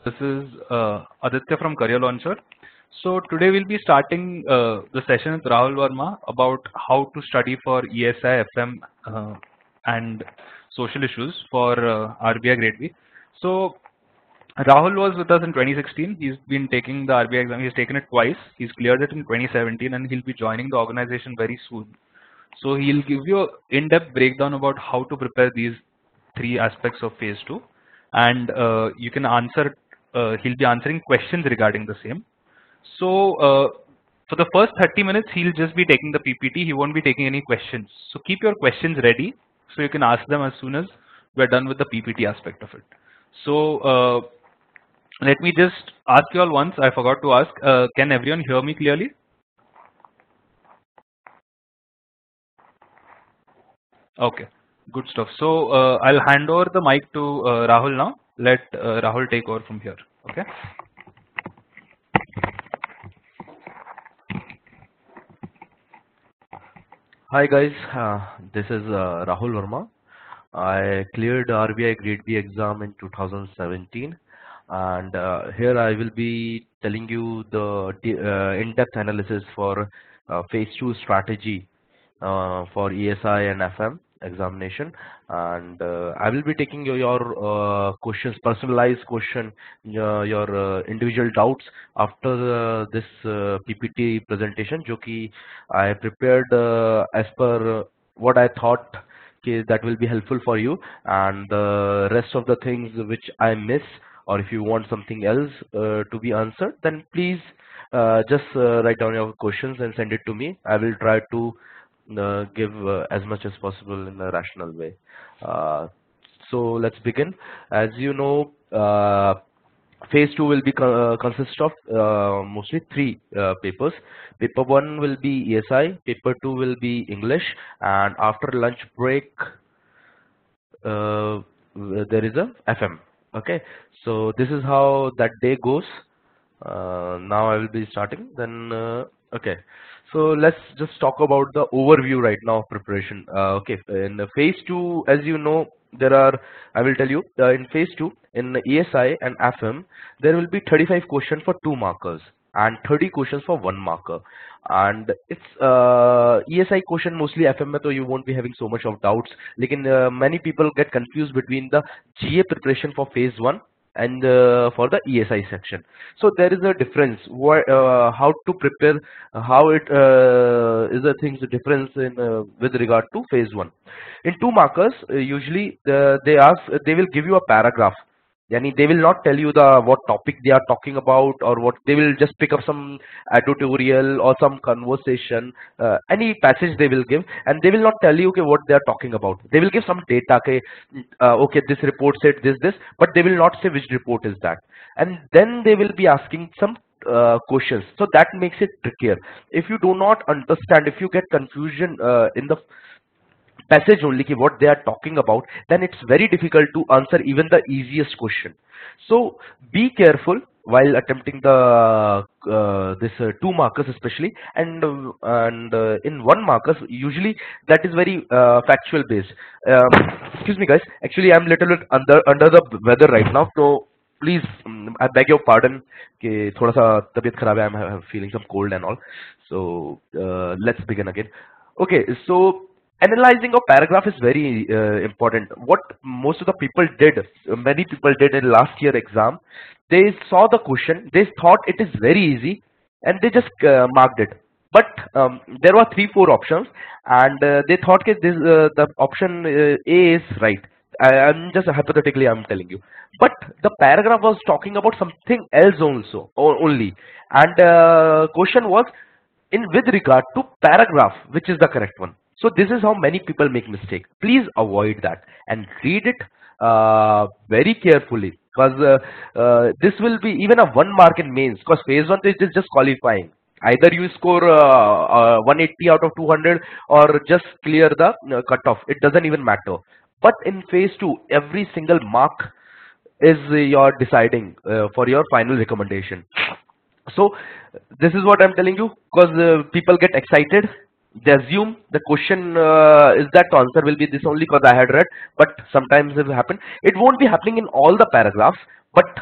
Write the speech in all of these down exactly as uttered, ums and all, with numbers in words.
This is uh, Aditya from Career Launcher. So today we'll be starting uh, the session with Rahul Verma about how to study for E S I, F M, uh, and social issues for uh, R B I Grade-B. So Rahul was with us in twenty sixteen. He's been taking the R B I exam. He's taken it twice. He's cleared it in twenty seventeen, and he'll be joining the organization very soon. So he'll give you an in-depth breakdown about how to prepare these three aspects of phase two, and uh, you can answer. Uh, he'll be answering questions regarding the same. So uh, for the first thirty minutes, he'll just be taking the P P T. He won't be taking any questions. So keep your questions ready so you can ask them as soon as we're done with the P P T aspect of it. So uh, let me just ask you all once. I forgot to ask. Uh, can everyone hear me clearly? Okay, good stuff. So uh, I'll hand over the mic to uh, Rahul now. Let uh, Rahul take over from here. Okay. Hi guys, uh, this is uh, Rahul Verma. I cleared R B I Grade-B exam in two thousand seventeen, and uh, here I will be telling you the uh, in-depth analysis for uh, phase two strategy uh, for E S I and F M examination, and uh, I will be taking your, your uh, questions, personalized question, uh, your uh, individual doubts after uh, this uh, P P T presentation, जो कि I prepared uh, as per uh, what I thought कि that will be helpful for you, and the rest of the things which I miss, or if you want something else uh, to be answered, then please uh, just uh, write down your questions and send it to me. I will try to uh, give uh, as much as possible in a rational way. Uh, so let's begin. As you know, uh, phase two will be co uh, consist of uh, mostly three uh, papers. Paper one will be E S I, paper two will be English, and after lunch break uh, there is a F M. Okay, so this is how that day goes. Uh, now I will be starting. Then uh, okay, so let's just talk about the overview right now of preparation. Uh, okay, in the phase two, as you know, there are, I will tell you, uh, in phase two, in E S I and F M, there will be thirty-five questions for two markers and thirty questions for one marker. And it's uh, E S I question mostly F M में तो you won't be having so much of doubts. लेकिन uh, many people get confused between the G A preparation for phase one and uh, for the E S I section. So there is a difference. What, uh, how to prepare, uh, how it uh, is a things difference in uh, with regard to phase one. In two markers, uh, usually uh, they ask, they will give you a paragraph. Yani they will not tell you the what topic they are talking about, or what they will just pick up some tutorial or some conversation, uh, any passage they will give, and they will not tell you okay, what they are talking about. They will give some data, okay, uh, okay, this report said this this, but they will not say which report is that, and then they will be asking some uh, questions. So that makes it trickier. If you do not understand, if you get confusion uh, in the passage only ki what they are talking about, then it's very difficult to answer even the easiest question. So be careful while attempting the uh, this uh, two markers especially, and uh, and uh, in one markers usually that is very uh, factual based. Um, excuse me guys, actually I'm little bit under under the weather right now, so please um, I beg your pardon कि थोड़ा सा तबीयत खराब है, I'm feeling some cold and all. So uh, let's begin again. Okay, so analyzing a paragraph is very uh, important. What most of the people did, uh, many people did in last year exam, they saw the question, they thought it is very easy, and they just uh, marked it. But um, there were three, four options, and uh, they thought that this uh, the option uh, A is right. I, I'm just hypothetically I'm telling you, but the paragraph was talking about something else also, or only, and uh, question was in with regard to paragraph, which is the correct one. So this is how many people make mistake. Please avoid that and read it uh, very carefully, because uh, uh, this will be even a one mark in mains, because phase one is just qualifying. Either you score uh, uh, one eighty out of two hundred or just clear the uh, cutoff. It doesn't even matter. But in phase two, every single mark is uh, your deciding uh, for your final recommendation. So this is what I'm telling you, because uh, people get excited. They assume the question uh, is that the answer will be this only because I had read, but sometimes it will happen. It won't be happening in all the paragraphs, but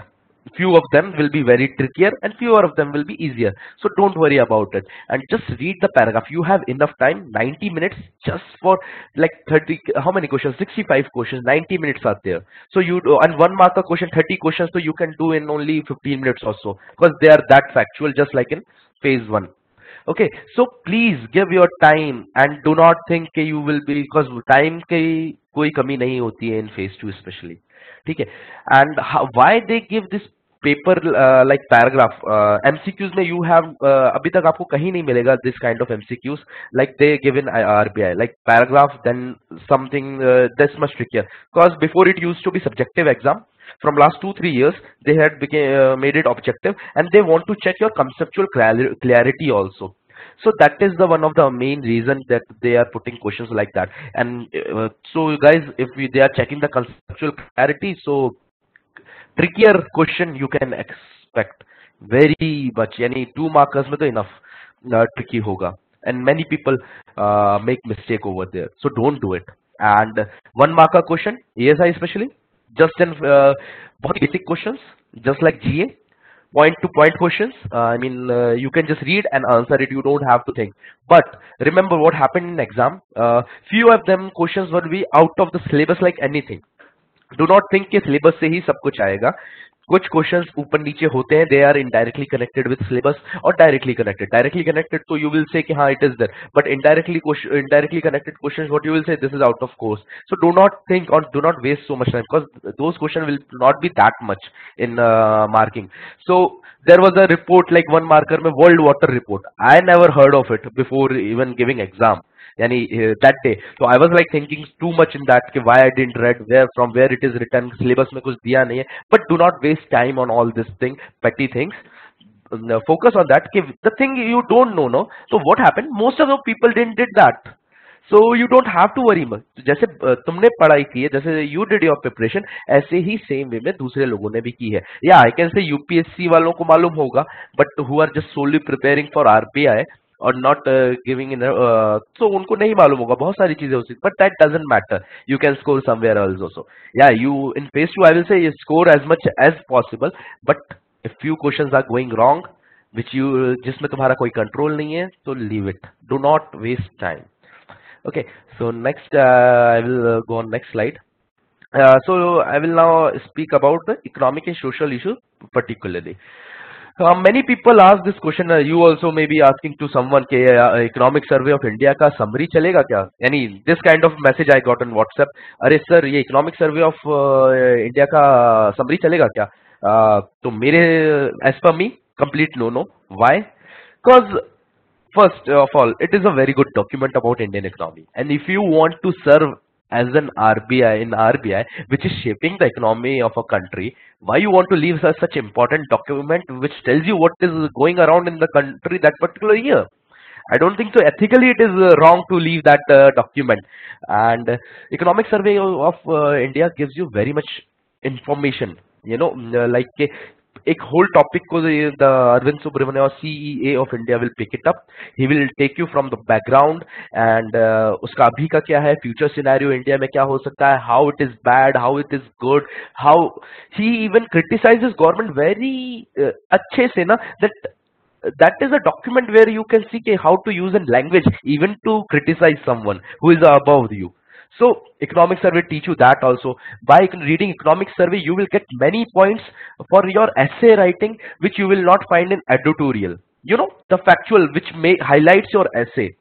few of them will be very trickier and fewer of them will be easier. So don't worry about it and just read the paragraph. You have enough time, ninety minutes just for like thirty, how many questions? sixty-five questions, ninety minutes are there. So you do, and one marker question, thirty questions, so you can do in only fifteen minutes or so, because they are that factual, just like in phase one. Okay, so please give your time and do not think that you will be, because time की कोई कमी नहीं होती है in phase two especially. ठीक है, and how, why they give this paper uh, like paragraph uh, M C Qs में you have uh, अभी तक आपको कहीं नहीं मिलेगा this kind of M C Qs like they give in R B I, like paragraph then something uh, this much trickier, because before it used to be subjective exam. From last two three years they had became, uh, made it objective, and they want to check your conceptual clarity also. So that is the one of the main reason that they are putting questions like that. And uh, so guys, if we, they are checking the conceptual clarity, so trickier question you can expect very much. Yani two markers mein to enough uh, tricky hoga, and many people uh, make mistake over there. So don't do it. And one marker question, A S I especially, just in uh, basic questions, just like G A, point to point questions. Uh, I mean, uh, you can just read and answer it. You don't have to think. But remember what happened in exam. Uh, few of them questions will be out of the syllabus like anything. Do not think कि syllabus से ही सब कुछ आएगा. कुछ questions ऊपर नीचे होते हैं. They are indirectly connected with syllabus or directly connected. Directly connected, so you will say कि हाँ it is there. But indirectly indirectly connected questions, what you will say, this is out of course. So do not think or do not waste so much time, because those questions will not be that much in uh, marking. So there was a report like one marker में world water report. I never heard of it before even giving exam. Yani uh, that day, so I was like thinking too much in that, why I didn't read where from where it is written, syllabus में कुछ दिया नहीं है. But do not waste time on all this thing, petty things. Uh, focus on that. The thing you don't know, no. So what happened? Most of the people didn't did that. So you don't have to worry much. जैसे तुमने पढ़ाई की है, जैसे you did your preparation, ऐसे ही same way में दूसरे लोगों ने भी की है. Yeah, I can say U P S C वालों को मालूम होगा, but who are just solely preparing for R B I or not uh, giving in, uh, so उनको नहीं मालूम होगा, बहुत सारी चीजें हो सकती, but that doesn't matter. You can score somewhere else also. Yeah, you in phase two, I will say you score as much as possible, but if few questions are going wrong, which you जिसमें तुम्हारा कोई control नहीं है, so leave it. Do not waste time. Okay, so next uh, I will uh, go on next slide. Uh, so I will now speak about the economic and social issues particularly. Uh, many people ask this question. Uh, you also may be asking to someone के uh, economic survey of India का summary चलेगा क्या? यानी this kind of message I got on WhatsApp. अरे sir ये economic survey of uh, India का summary चलेगा क्या? Uh, तो मेरे as per me complete no no. Why? Because first of all, it is a very good document about Indian economy, and if you want to serve as an R B I in R B I, which is shaping the economy of a country, why you want to leave such, such important document which tells you what is going around in the country that particular year? I don't think so. Ethically, it is uh, wrong to leave that uh, document. And uh, economic survey of uh, India gives you very much information. You know, uh, like uh, एक whole topic को the Arvind Subramanian, C E A of India, will pick it up. He will take you from the background and uh, उसका अभी का क्या है, future scenario India में क्या हो सकता है, how it is bad, how it is good, how he even criticizes government very uh, अच्छे से ना, that that is a document where you can see के how to use a language even to criticize someone who is above you. So economic survey teach you that also. By reading economic survey, you will get many points for your essay writing, which you will not find in editorial. You know, the factual, which may highlights your essay.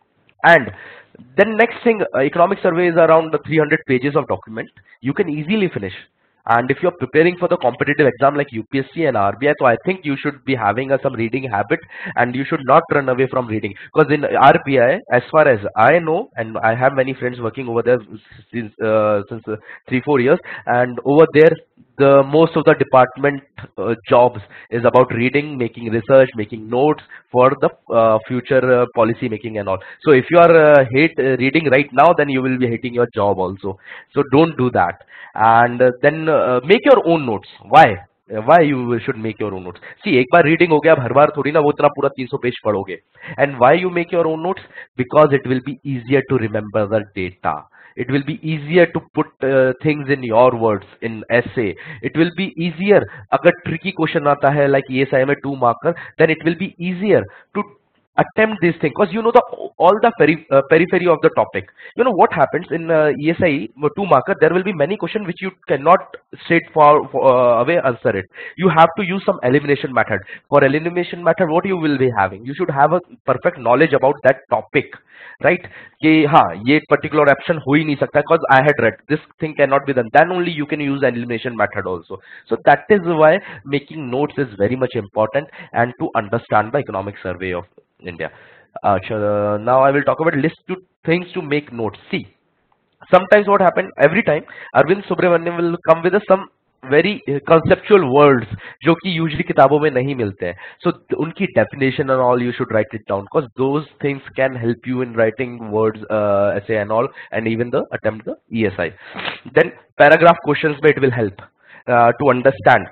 And then next thing, uh, economic survey is around the three hundred pages of document. You can easily finish. And if you're preparing for the competitive exam like U P S C and R B I, so I think you should be having a, some reading habit, and you should not run away from reading. Because in R B I, as far as I know, and I have many friends working over there since uh, since uh, three four years, and over there, the most of the department uh, jobs is about reading, making research, making notes for the uh, future uh, policy making and all. So if you are uh, hate uh, reading right now, then you will be hating your job also. So don't do that. And uh, then uh, make your own notes. Why? Why you should make your own notes? See, एक बार reading हो गया, अब हर बार थोड़ी ना वो इतना पूरा तीन सौ पेज पढ़ोगे. And why you make your own notes? Because it will be easier to remember the data. It will be easier to put uh, things in your words in essay. It will be easier. अगर tricky question आता है like E S I में two marker, then it will be easier to attempt this thing because you know the all the peri uh, periphery of the topic. You know what happens in uh, E S I two marker, there will be many questions which you cannot straight for, for uh, away answer it. You have to use some elimination method. For elimination method, what you will be having, you should have a perfect knowledge about that topic, right? कि हाँ ये particular option हो ही नहीं सकता because I had read this thing cannot be done, then only you can use elimination method also. So that is why making notes is very much important and to understand the economic survey of India. Uh, sure, uh, now I will talk about list two things to make notes. See, sometimes what happened, every time Arvind Subramanian will come with a, some very uh, conceptual words जो कि usually किताबों में नहीं मिलते हैं. So उनकी definition and all you should write it down because those things can help you in writing words, uh, essay and all, and even the attempt the E S I. Then paragraph questions में it will help uh, to understand.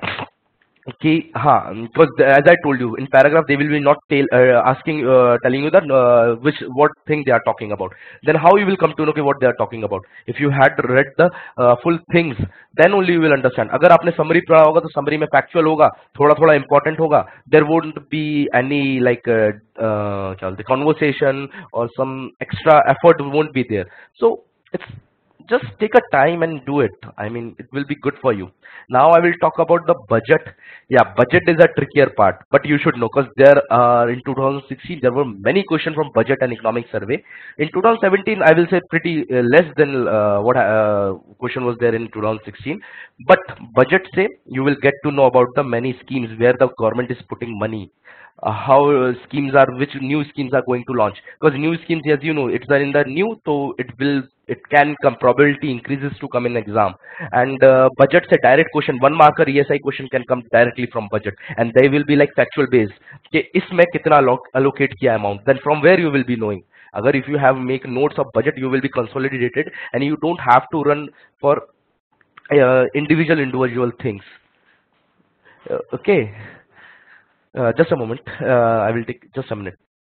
Okay, ha, because as I told you in paragraph they will be not tell, uh, asking uh, telling you that uh, which what thing they are talking about. Then how you will come to know okay, what they are talking about? If you had read the uh, full things, then only you will understand. अगर आपने summary पढ़ा होगा तो summary में factual होगा, थोड़ा थोड़ा important होगा. There won't be any like uh, uh, क्या बोलते conversation or some extra effort won't be there. So it's just take a time and do it. I mean, it will be good for you. Now I will talk about the budget. Yeah, budget is a trickier part, but you should know because there are in two thousand sixteen there were many questions from budget and economic survey. In two thousand seventeen, I will say pretty uh, less than uh, what uh, question was there in two thousand sixteen. But budget say you will get to know about the many schemes where the government is putting money. Uh, how uh, schemes are, which new schemes are going to launch, because new schemes, as you know, it's in the new, so it will, it can come, probability increases to come in exam. And uh, budget say direct question, one marker E S I question can come directly from budget, and they will be like factual based. Okay, इसमें कितना allocate किया amount, then from where you will be knowing. Agar if you have make notes of budget, you will be consolidated, and you don't have to run for uh, individual individual things. Uh, okay. Uh, just a moment. Uh, I will take just a minute.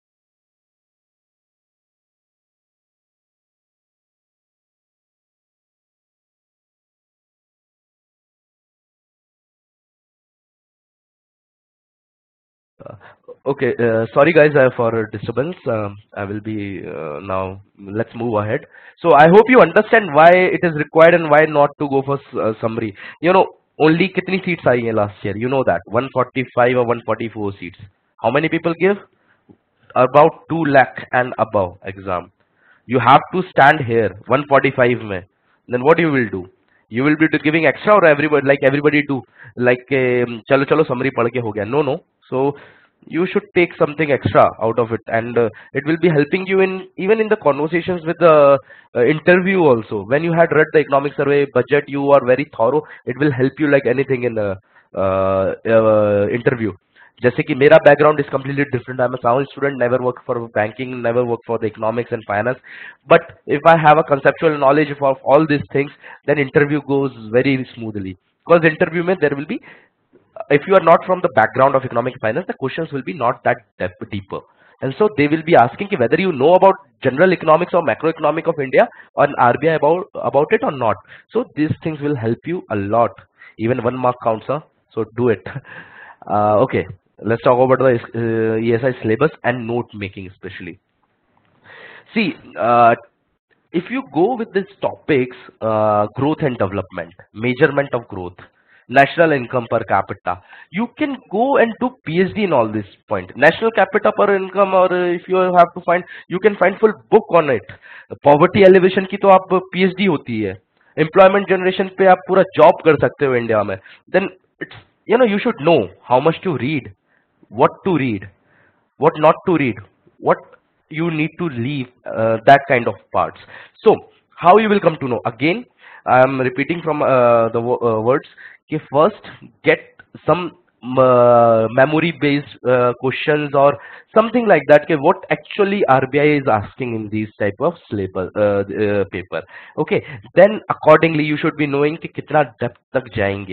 Uh, okay. Uh, sorry, guys, uh, for disturbance. Um, I will be uh, now. Let's move ahead. So I hope you understand why it is required and why not to go for uh, summary. You know, only kitni seats आई हैं last year? You know that one forty-five or one forty-four seats. How many people give? About two lakh and above exam. You have to stand here one forty-five mein. Then what you will do? You will be giving extra or everybody like everybody do like um, chalo chalo summary पढ़ के हो गया. No, no. So you should take something extra out of it, and uh, it will be helping you in even in the conversations with the uh, interview also. When you had read the economic survey budget, you are very thorough. It will help you like anything in the uh, uh, interview. जैसे कि मेरा background is completely different. I'm a sound student, never worked for banking, never worked for the economics and finance. But if I have a conceptual knowledge of all these things, then interview goes very smoothly. Because interview mein there will be, if you are not from the background of economic finance, the questions will be not that depth, deeper. And so they will be asking whether you know about general economics or macroeconomic of India or R B I about, about it or not. So these things will help you a lot. Even one mark counts, huh? So do it. Uh, okay, let's talk about the uh, E S I syllabus and note making especially. See, uh, if you go with these topics, uh, growth and development, measurement of growth, national income per capita, you can go and do PhD in all this point. National capita per income, or if you have to find, you can find full book on it. Poverty elevation की तो आप PhD होती है. Employment generation पे आप पूरा job कर सकते हो इंडिया में. Then it's, you know, you should know how much to read, what to read, what not to read, what you need to leave, uh, that kind of parts. So how you will come to know? Again, I am repeating from uh, the uh, words. Okay, first get some uh, memory based uh, questions or something like that. Okay, what actually R B I is asking in these type of syllabus uh, uh, paper. Okay, then accordingly you should be knowing कि कितना depth तक जाएंगे.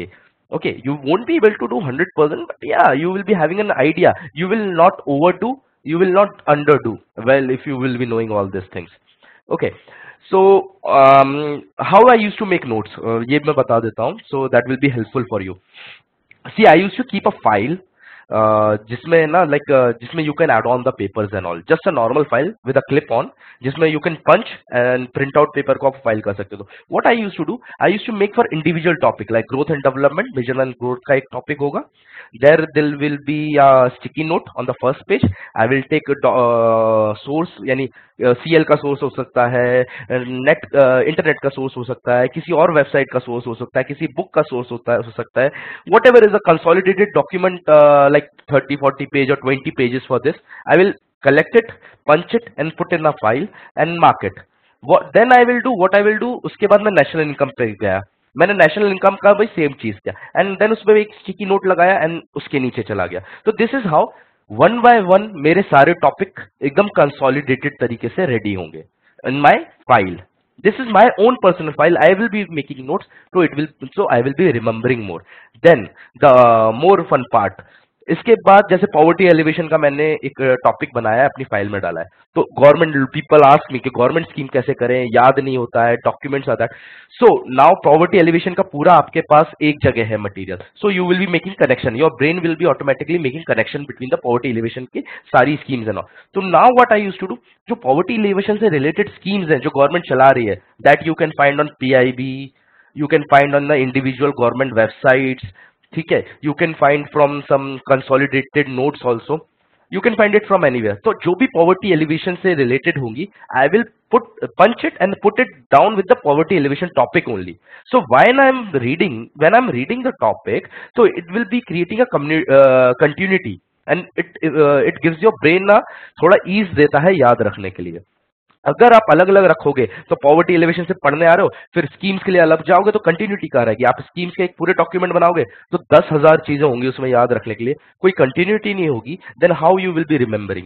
Okay, you won't be able to do one hundred percent, but yeah, you will be having an idea. You will not overdo, you will not underdo well if you will be knowing all these things. Okay, so um, how I used to make notes, uh, ये मैं बता देता हूँ, so that will be helpful for you. See, I used to keep a file uh, जिसमें ना like uh, जिसमें you can add on the papers and all. Just a normal file with a clip on जिसमें you can punch and print out paper को आप file कर सकते हो. What I used to do, I used to make for individual topic like growth and development, vision and growth का एक topic होगा. There there will be a sticky note on the first page. I will take a uh, source यानी C L का source हो सकता है, net internet का source हो सकता है, किसी और वेबसाइट का सोर्स हो सकता है, किसी बुक का सोर्स होता है हो सकता है. Whatever is a consolidated document like thirty forty page और twenty pages for this, I will collect it, punch it and put in a file and mark it. What then I will do, what I will do, उसके बाद मैं national income पे गया, मैंने national income का भाई same चीज किया एंड देन उसमें एक स्टिकी नोट लगाया एंड उसके नीचे चला गया. तो this is how one by one मेरे सारे टॉपिक एकदम कंसोलिडेटेड तरीके से रेडी होंगे in my file. This is my own personal file. I will be making notes, so it will, so I will be remembering more. Then the more fun part, इसके बाद जैसे poverty alleviation का मैंने एक topic बनाया है, अपनी file में डाला है. तो गवर्नमेंट पीपल आस्क मी कि गवर्नमेंट स्कीम कैसे करें, याद नहीं होता है, डॉक्यूमेंट्स आता है. सो नाउ पॉवर्टी एलिवेशन का पूरा आपके पास एक जगह है material. So you will be making connection, your brain will be automatically making connection between the poverty alleviation की सारी स्कीम्स एंड ऑल. तो now what I used to do, जो पॉवर्टी एलिवेशन से रिलेटेड स्कीम्स हैं जो government चला रही है, that you can find on P I B, you can find on the individual government websites. ठीक है, you can find from some consolidated notes also, you can find it from anywhere. तो जो भी poverty alleviation से related होंगी, I will put punch it and put it down with the poverty alleviation topic only. So when I am reading when I am reading the topic, so it will be creating a uh, continuity and it uh, it gives your brain ना थोड़ा ease देता है याद रखने के लिए. अगर आप अलग अलग रखोगे तो पॉवर्टी एलिवेशन से पढ़ने आ रहे हो, फिर स्कीम्स के लिए अलग जाओगे तो कंटिन्यूटी कहाँ रहेगी. आप स्कीम्स के एक पूरे डॉक्यूमेंट बनाओगे तो दस हजार चीजें होंगी उसमें याद रखने के लिए, कोई कंटिन्यूटी नहीं होगी. Then how you will be remembering.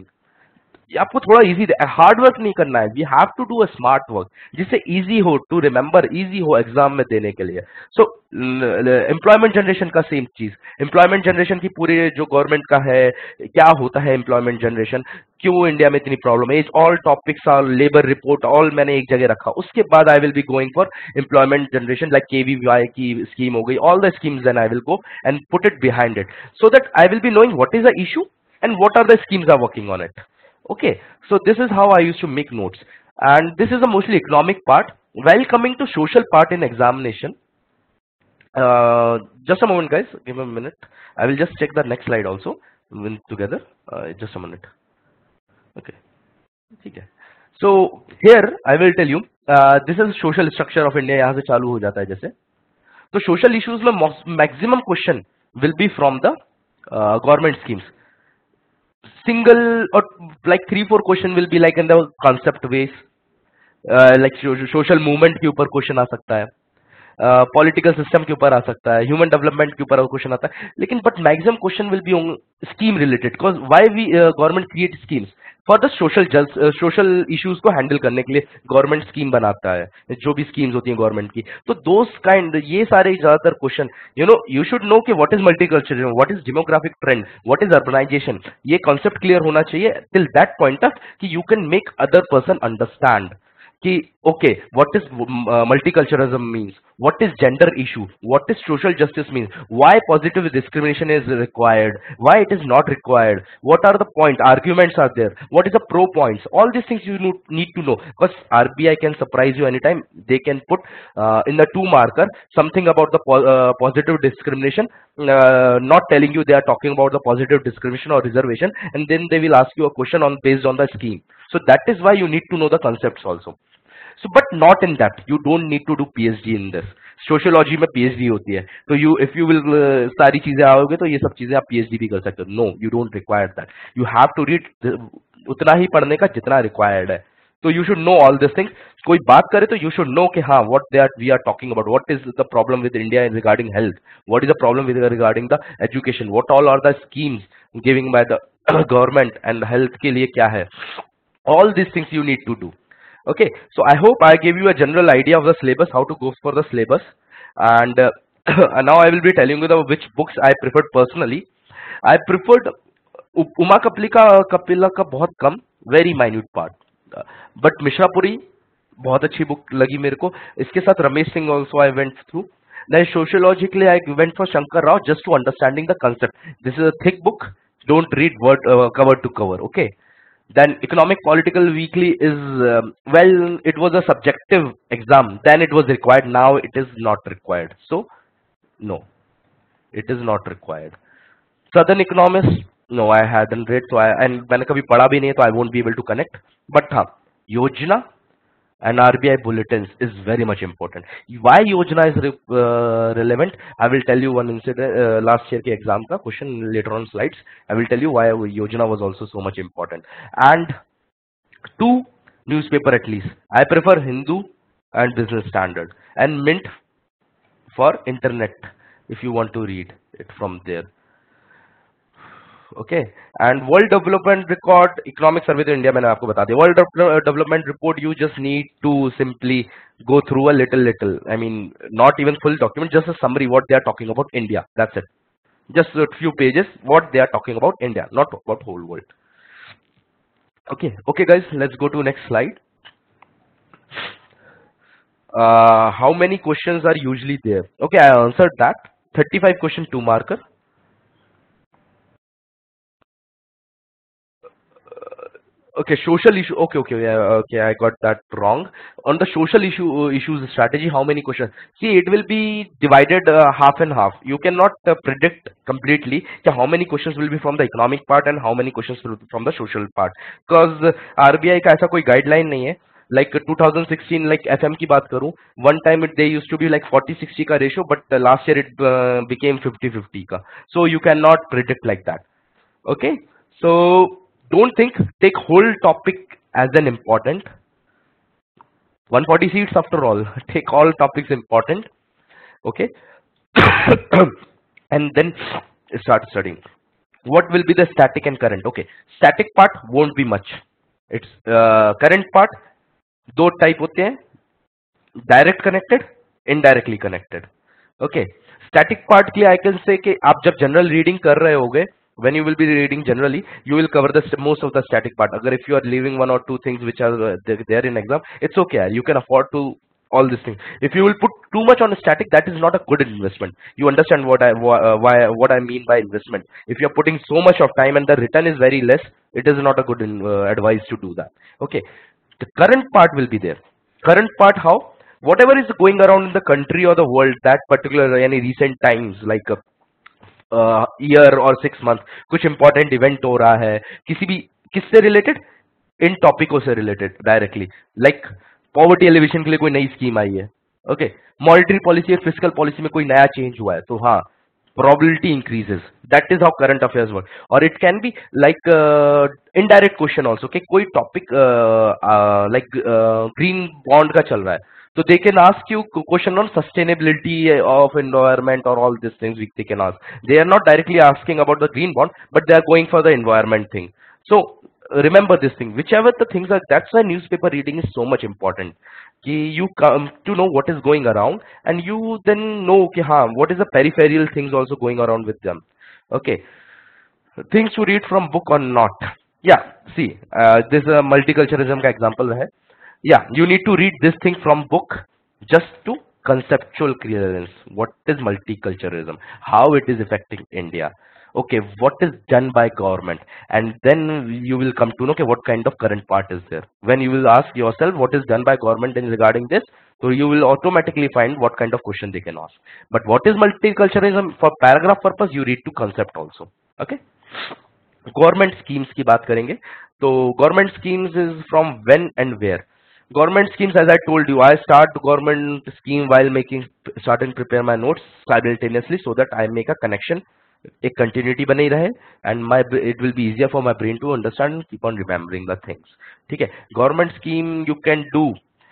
आपको थोड़ा इजी, हार्ड वर्क नहीं करना है. We have to do a smart work जिससे इजी हो टू रिमेम्बर, इजी हो एग्जाम में देने के लिए. सो एम्प्लॉयमेंट जनरेशन का सेम चीज, एम्प्लॉयमेंट जनरेशन की पूरे जो गवर्नमेंट का है, क्या होता है एम्प्लॉयमेंट जनरेशन, क्यों इंडिया में इतनी प्रॉब्लम है, all topics are labour report, all मैंने एक जगह रखा. उसके बाद I will be going for employment generation like KVY की स्कीम हो गई, all the schemes, then I will go and put it behind it, so that I will be knowing what is the issue and what are the schemes are working on it. Okay, so this is how I used to make notes, and this is a mostly economic part. While coming to social part in examination, uh, just a moment guys, give me a minute, I will just check the next slide also together. Uh, just a minute. Okay, okay. So here I will tell you, uh, this is social structure of India. यहाँ से चालू हो जाता है जैसे. तो social issues में maximum question will be from the uh, government schemes. Single or like three four question will be like in the concept ways, uh, like social movement के ऊपर क्वेश्चन आ सकता है, पॉलिटिकल uh, सिस्टम के ऊपर आ सकता है, human development के ऊपर क्वेश्चन आता है. लेकिन but maximum question will be on scheme related, because why we government create schemes for the social social issues को हैंडल करने के लिए गवर्नमेंट स्कीम बनाता है, जो भी स्कीम्स होती हैं गवर्नमेंट की. तो दोस काइंड, ये सारे ज्यादातर question, you know you should know कि what is multiculturalism, what is demographic trend, what is urbanisation. ये कॉन्सेप्ट क्लियर होना चाहिए टिल दैट पॉइंट ऑफ कि you can make other person understand कि okay, what is uh, multiculturalism means, what is gender issue, what is social justice means, why positive discrimination is required, why it is not required, what are the point arguments are there, what is the pro points. All these things you need to know, because R B I can surprise you anytime. They can put uh, in the two marker something about the po uh, positive discrimination, uh, not telling you they are talking about the positive discrimination or reservation, and then they will ask you a question on based on the scheme. So that is why you need to know the concepts also. So but not in that, you don't need to do P H D in this. Sociology में PhD होती है, तो you if you will सारी चीजें आओगे तो ये सब चीजें आप पीएचडी भी कर सकते हो. No, you don't require that. You have to read उतना ही पढ़ने का जितना रिक्वायर्ड है. तो you should know all this things. कोई बात करे तो यू शुड नो कि हाँ, what they are we are talking about, what is the problem with India regarding health, what is the problem with regarding the education, what all are the schemes giving by the government and health के लिए क्या है. All these things you need to do. Okay, so I hope I gave you a general idea of the syllabus, how to go for the syllabus, and uh, now I will be telling you the which books I preferred personally. I preferred U- Uma Kapila Kapila का बहुत कम, very minute part. But मिश्रापुरी बहुत अच्छी book लगी मेरे को. इसके साथ Ramesh Singh also I went through. Then sociologically I went for Shankar Rao just to understanding the concept. This is a thick book. Don't read word uh, cover to cover. Okay. Then economic political weekly is um, well, it was a subjective exam. Then it was required. Now it is not required. So no, it is not required. Southern Economist, no, I hadn't read, so I and मैंने कभी पढ़ा भी नहीं है, तो I won't be able to connect. But हाँ, योजना and R B I bulletins is very much important. Why योजना is re, uh, relevant? I will tell you one incident. Uh, last year के exam का question later on slides. I will tell you why योजना was also so much important. And two newspaper at least. I prefer Hindu and Business Standard and Mint for internet if you want to read it from there. Okay, and World Development Record, Economic Survey of India, मैंने आपको बता दिया. World De- Development Report, you just need to simply go through a little, little. I mean, not even full document, just a summary what they are talking about India. That's it. Just a few pages what they are talking about India, not about whole world. Okay, okay, guys, let's go to next slide. Uh, how many questions are usually there? Okay, I answered that. thirty-five question, two marker. Okay, social issue. Okay, okay, yeah, okay. I got that wrong. On the social issue uh, issues strategy, how many questions? See, it will be divided uh, half and half. You cannot uh, predict completely कि how many questions will be from the economic part and how many questions will be from the social part. Because uh, R B I का ऐसा कोई guideline नहीं है. Like uh, twenty sixteen, like F M की बात करूँ, one time it, they used to be like forty sixty का ratio, but uh, last year it uh, became fifty fifty का. So you cannot predict like that. Okay, so don't think, take whole topic as an important. one hundred forty seats after all. Take all topics important. Okay. And then start studying. What will be the static and current? Okay. Static part won't be much. It's uh, current part. दो type होते हैं. Direct connected, indirectly connected. Okay. Static part के लिए I can say कि आप जब general reading कर रहे होगे, when you will be reading generally, you will cover the st- most of the static part. Agar if you are leaving one or two things which are uh, there there in exam, it's okay. You can afford to all these things. If you will put too much on static, that is not a good investment. You understand what I wh- uh, why what I mean by investment. If you are putting so much of time and the return is very less, it is not a good in, uh, advice to do that. Okay, the current part will be there. Current part how? Whatever is going around in the country or the world, that particular any recent times like uh, year और six month कुछ important event हो रहा है, किसी भी किससे related, इन टॉपिकों से related directly. Like poverty alleviation के लिए कोई नई स्कीम आई है. ओके, मॉनेटरी पॉलिसी और फिजिकल पॉलिसी में कोई नया चेंज हुआ है, तो हाँ, probability increases. That is how current affairs work. Or it can be like uh, indirect question also. कि कोई topic uh, uh, like uh, green bond का चल रहा है, so they can ask you question on sustainability of environment or all these things which they can ask. They are not directly asking about the green bond, but they are going for the environment thing. So remember this thing. Whichever the things are, that's why newspaper reading is so much important. कि you come to know what is going around and you then know कि हाँ, what is the peripheral things also going around with them. Okay, things to read from book or not. Yeah, see, uh, this is a multiculturalism का example है. Yeah, you need to read this thing from book just to conceptual clearance. What is multiculturalism? How it is affecting India? Okay, what is done by government? And then you will come to know okay, what kind of current part is there. When you will ask yourself what is done by government in regarding this, so you will automatically find what kind of question they can ask. But what is multiculturalism for paragraph purpose? You read to concept also. Okay. Government schemes की बात करेंगे तो government schemes is from when and where. Government schemes as I told you, I start government scheme while making start and prepare my notes simultaneously so that I make a connection, एक continuity बनी रहे and my it will be easier for my brain to understand keep on remembering the things. ठीक है, government scheme you can do,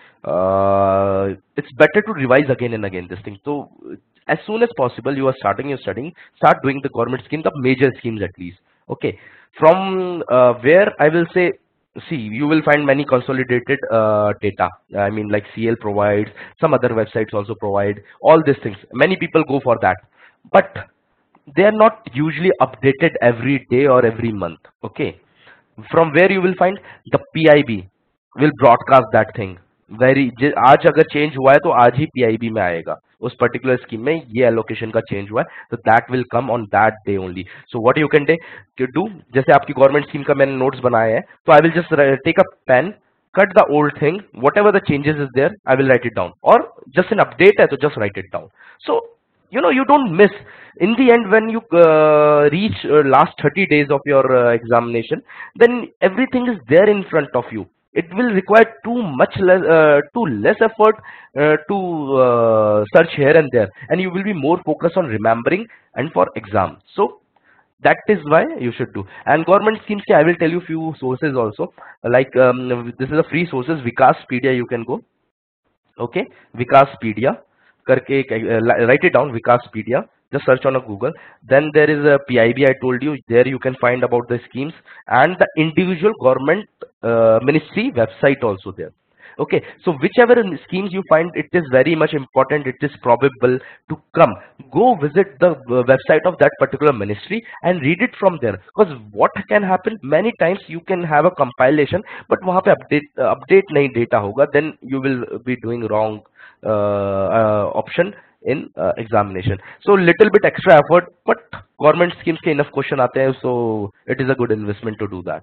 it's better to revise again and again this thing. So as soon as possible you are starting your studying, start doing the government scheme, the major schemes at least. Okay, from uh, where I will say see, you will find many consolidated uh, data. I mean, like C L provides, some other websites also provide all these things. Many people go for that, but they are not usually updated every day or every month. Okay, from where you will find the P I B will broadcast that thing. Very आज अगर change हुआ है तो आज ही P I B में आएगा उस particular scheme में ये allocation का change हुआ है तो that will come on that day only. So what you can do, जैसे आपकी government scheme का मैंने notes बनाए हैं तो I will just take a pen, cut the old thing, whatever the changes is there I will write it down, or just an update है तो just write it down. So you know you don't miss. In the end, when you uh, reach uh, last thirty days of your uh, examination, then everything is there in front of you. It will require too much less, uh, too less effort uh, to uh, search here and there, and you will be more focused on remembering and for exam. So that is why you should do. And government schemes, I will tell you few sources also. Like um, this is a free sources, Vikaspedia. You can go. Okay, Vikaspedia. करके write it down, Vikaspedia. Just search on a Google. Then there is a P I B. I told you there you can find about the schemes and the individual government uh, ministry website also there. Okay, so whichever schemes you find, it is very much important. It is probable to come. Go visit the uh, website of that particular ministry and read it from there. Because what can happen many times you can have a compilation, but वहाँ पे update uh, update नहीं data होगा. Then you will be doing wrong uh, uh, option in uh, examination. So little bit extra effort, but government schemes के enough question आते हैं, so it is a good investment to do that.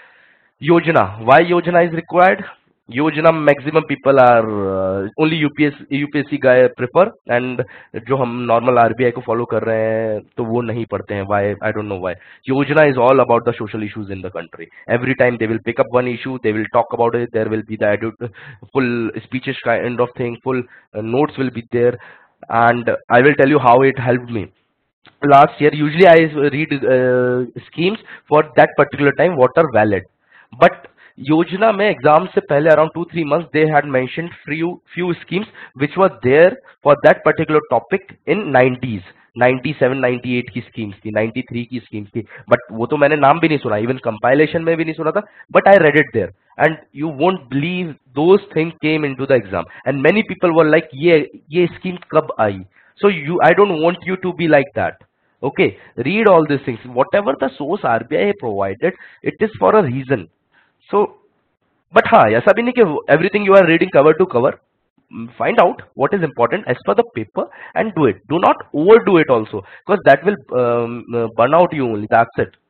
Yojana. Why Yojana is required? Yojana maximum people are uh, only U P S U P S C guy prefer, and जो हम normal R B I को follow कर रहे हैं तो वो नहीं पढ़ते हैं. Why? I don't know why. Yojana is all about the social issues in the country. Every time they will pick up one issue, they will talk about it. There will be the edit, full speeches kind of thing, full uh, notes will be there, and I will tell you how it helped me. Last year, usually I read uh, schemes for that particular time what are valid, but Yojana में exam से पहले around two three months they had mentioned few few schemes which were there for that particular topic in nineties, ninety-seven ninety-eight की schemes थी, ninety-three की schemes थी, but वो तो मैंने नाम भी नहीं सुना, even compilation में भी नहीं सुना था, but I read it there, and you won't believe those things came into the exam, and many people were like ये ये scheme कब आई? So you, I don't want you to be like that. Okay, read all these things. Whatever the source R B I provided, it is for a reason. So, but हाँ, ऐसा भी नहीं कि everything you are reading cover to cover. Find out what is important as per the paper and do it. Do not overdo it also, because that will um, burn out you only. That's it.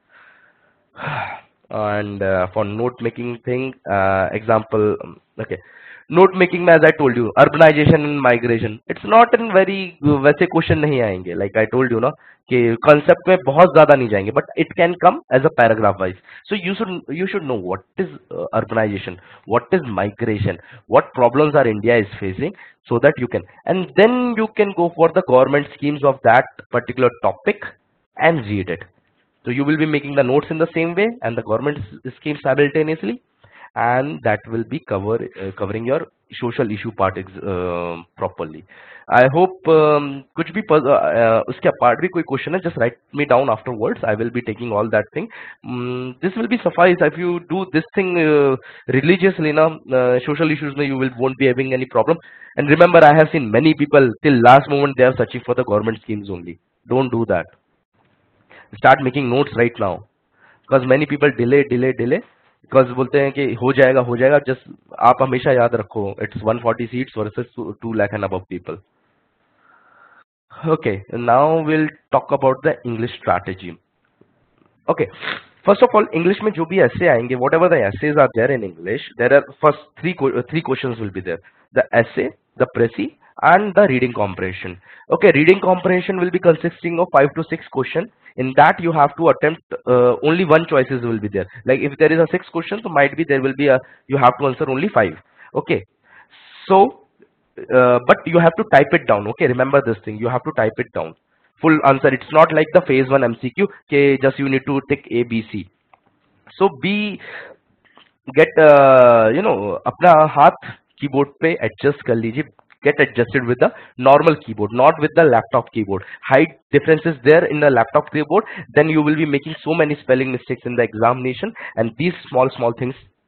And uh, for note making thing, uh, example, okay. Note making में, as I told you, urbanisation and migration, it's not in very, वैसे question नहीं आएंगे. Like I told you ना कि concept में बहुत ज्यादा नहीं जाएंगे, but it can come as a paragraph wise. So you should you should know what is urbanisation, what is migration, what problems are India is facing, so that you can, and then you can go for the government schemes of that particular topic and read it. So you will be making the notes in the same way and the government schemes simultaneously, and that will be cover uh, covering your social issue part uh, properly. I hope um, कुछ भी uh, uh, उसके apart भी कोई question है, just write me down afterwards. I will be taking all that thing. Um, this will be suffice if you do this thing uh, religiously. Na uh, social issues में you will won't be having any problem. And remember, I have seen many people till last moment they are searching for the government schemes only. Don't do that. Start making notes right now, because many people delay, delay, delay. Because बोलते हैं कि हो जाएगा हो जाएगा. Just आप हमेशा याद रखो, it's one forty seats versus two lakh and above people. Okay, now we'll talk about the English strategy. Okay, first of all, English में जो भी essay आएंगे, whatever the essays are there in English, there are first three three questions will be there: the essay, the précis, and the reading comprehension. Okay, reading comprehension will be consisting of five to six questions. In that you have to attempt uh, only one choices will be there. Like if there is a six questions, so might be there will be a, you have to answer only five. Okay, so uh, but you have to type it down. Okay, remember this thing, you have to type it down, full answer. It's not like the phase one M C Q, okay, just you need to tick A B C. So be get uh, you know अपना हाथ keyboard पे adjust कर लीजिए. Get adjusted with the normal keyboard, not with the laptop keyboard. Height differences there in the laptop keyboard, then you will be making so many spelling mistakes in the examination, and these small small things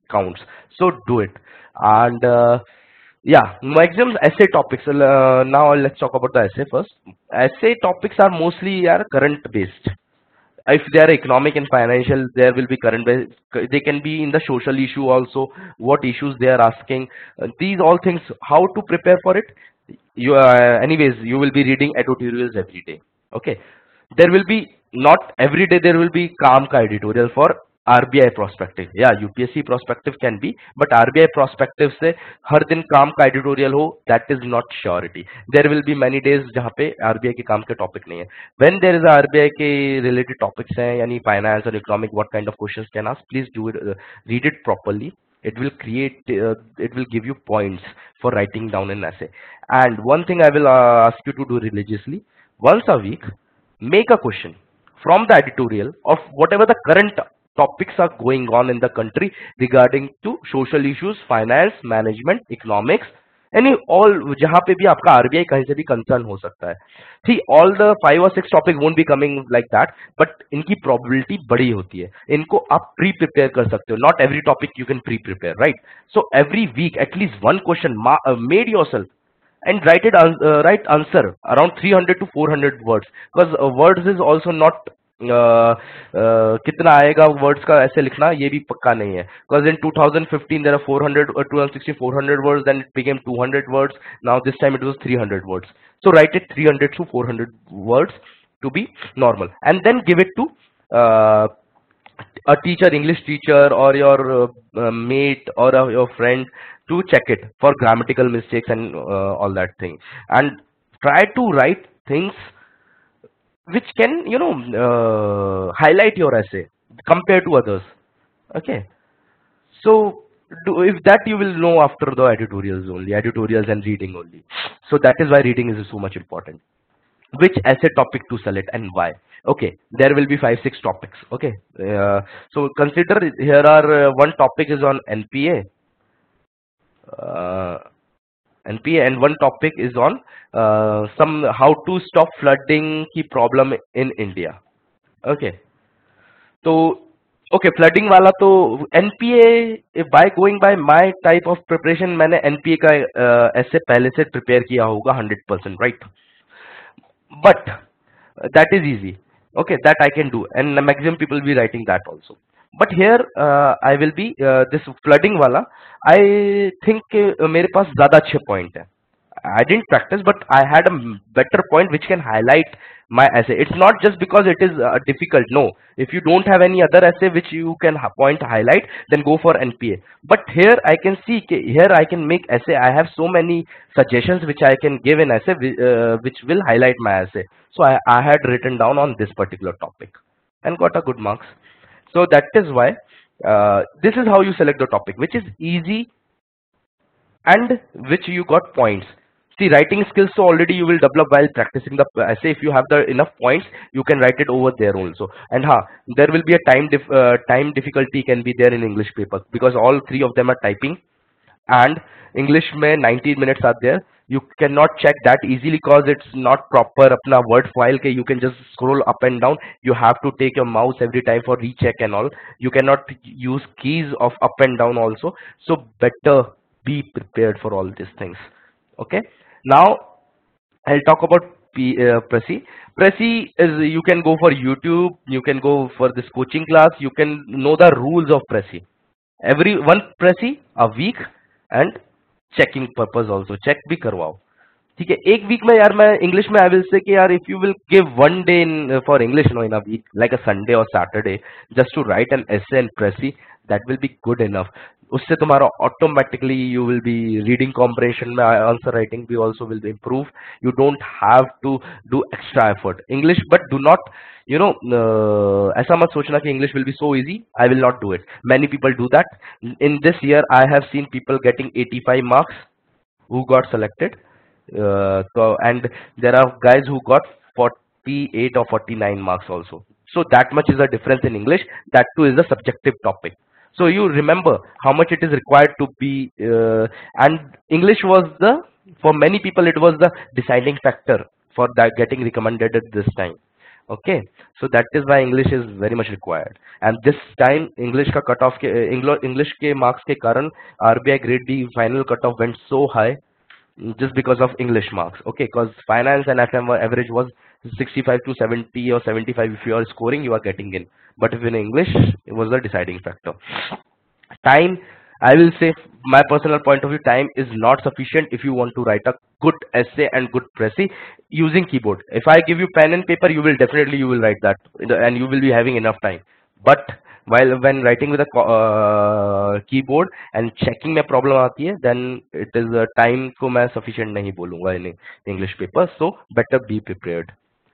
counts. So do it. And uh, yeah, maximum essay topics. Uh, now let's talk about the essay first. Essay topics are mostly are current based. If they are economic and financial, there will be current based. They can be in the social issue also, what issues they are asking. Uh, these all things, how to prepare for it. You uh, anyways, you will be reading editorials every day. Okay, there will be, not every day there will be काम का editorial for R B I prospective. Yeah, U P S C prospective can be, but R B I prospective से हर दिन काम का editorial हो, that is not surety. There will be many days जहाँ पे R B I के काम के topic नहीं है. When there is a R B I के related topics हैं, यानी finance or economic, what kind of questions can ask, please do it, uh, read it properly. It will create, uh, it will give you points for writing down an essay. And one thing I will uh, ask you to do religiously, once a week, make a question from the editorial of whatever the current topics are going on in the country regarding to social issues, finance, management, economics, any all जहाँ पे भी आपका R B I कहीं से भी concern हो सकता है. See, all the five or six topics won't be coming like that, but इनकी probability बड़ी होती है. इनको आप pre-prepare कर सकते हो. Not every topic you can pre-prepare, right? So every week at least one question uh, made yourself and write it uh, write answer around three hundred to four hundred words, because uh, words is also not uh, uh, कितना आएगा words का ऐसे लिखना ये भी पक्का नहीं है, because in two thousand fifteen there are four hundred or two thousand sixteen four hundred words, then it became two hundred words, now this time it was three hundred words. So write it three hundred to four hundred words to be normal, and then give it to uh, a teacher, English teacher, or your uh, uh, mate, or uh, your friend, to check it for grammatical mistakes and uh, all that thing. And try to write things which can, you know, uh, highlight your essay compared to others. Okay. So do, if that you will know after the editorials only, editorials and reading only. So that is why reading is so much important. Which essay topic to select and why? Okay, there will be five six topics. Okay, uh, so consider here are uh, one topic is on N P A, uh, N P A, and one topic is on uh, some how to stop flooding की problem in India. Okay, so okay, flooding वाला तो N P A, by going by my type of preparation, मैंने N P A का uh, essay पहले से prepare किया होगा one hundred percent, right? But uh, that is easy. Okay, that I can do, and maximum people will be writing that also. But here uh, I will be uh, this flooding wala. I think uh, मेरे पास ज़्यादा अच्छे point है. I didn't practice, but I had a better point which can highlight my essay. It's not just because it is uh, difficult. No, if you don't have any other essay which you can point highlight, then go for N P A. But here I can see, here I can make essay. I have so many suggestions which I can give in essay, uh, which will highlight my essay. So I, I had written down on this particular topic and got a good marks. So that is why uh, this is how you select the topic, which is easy and which you got points. See, writing skills, so already you will develop while practicing the essay. If you have the enough points, you can write it over there also. And ha, there will be a time dif uh, time difficulty can be there in English paper, because all three of them are typing, and English mein ninety minutes are there. You cannot check that easily because it's not proper apna word file ke you can just scroll up and down. You have to take your mouse every time for recheck and all. You cannot use keys of up and down also. So better be prepared for all these things. Okay. Now I'll talk about P, uh, Prezi. Prezi is, you can go for YouTube, you can go for this coaching class, you can know the rules of Prezi. Every one Prezi a week, and checking purpose also. Check भी करवाओ. ठीक है, एक week में यार मैं English में I will say कि यार if you will give one day in uh, for English, no, in a week, like a Sunday or Saturday, just to write an essay and Prezi, that will be good enough. उससे तुम्हारा automatically you will be reading comprehension में answer writing भी also will be improved. You don't have to do extra effort. English, but do not, you know, uh, ऐसा मत सोचना कि English will be so easy. I will not do it. Many people do that. In this year, I have seen people getting eighty-five marks who got selected. Uh, so, and there are guys who got forty-eight or forty-nine marks also. So that much is a difference in English. That too is a subjective topic. So you remember how much it is required to be, uh, and English was the, for many people it was the deciding factor for that getting recommended at this time. Okay, so that is why English is very much required. And this time English ka cut off ke English English ke marks ke karan R B I grade B final cut off went so high, just because of English marks. Okay, because finance and F M were average was sixty-five to seventy or seventy-five. If you are scoring, you are getting in. But if in English, it was the deciding factor. Time, I will say, my personal point of view, time is not sufficient if you want to write a good essay and good précis using keyboard. If I give you pen and paper, you will definitely you will write that, and you will be having enough time. But while when writing with a uh, keyboard and checking में problem आती है, then it is a time को मैं sufficient नहीं बोलूँगा in English paper. So better be prepared.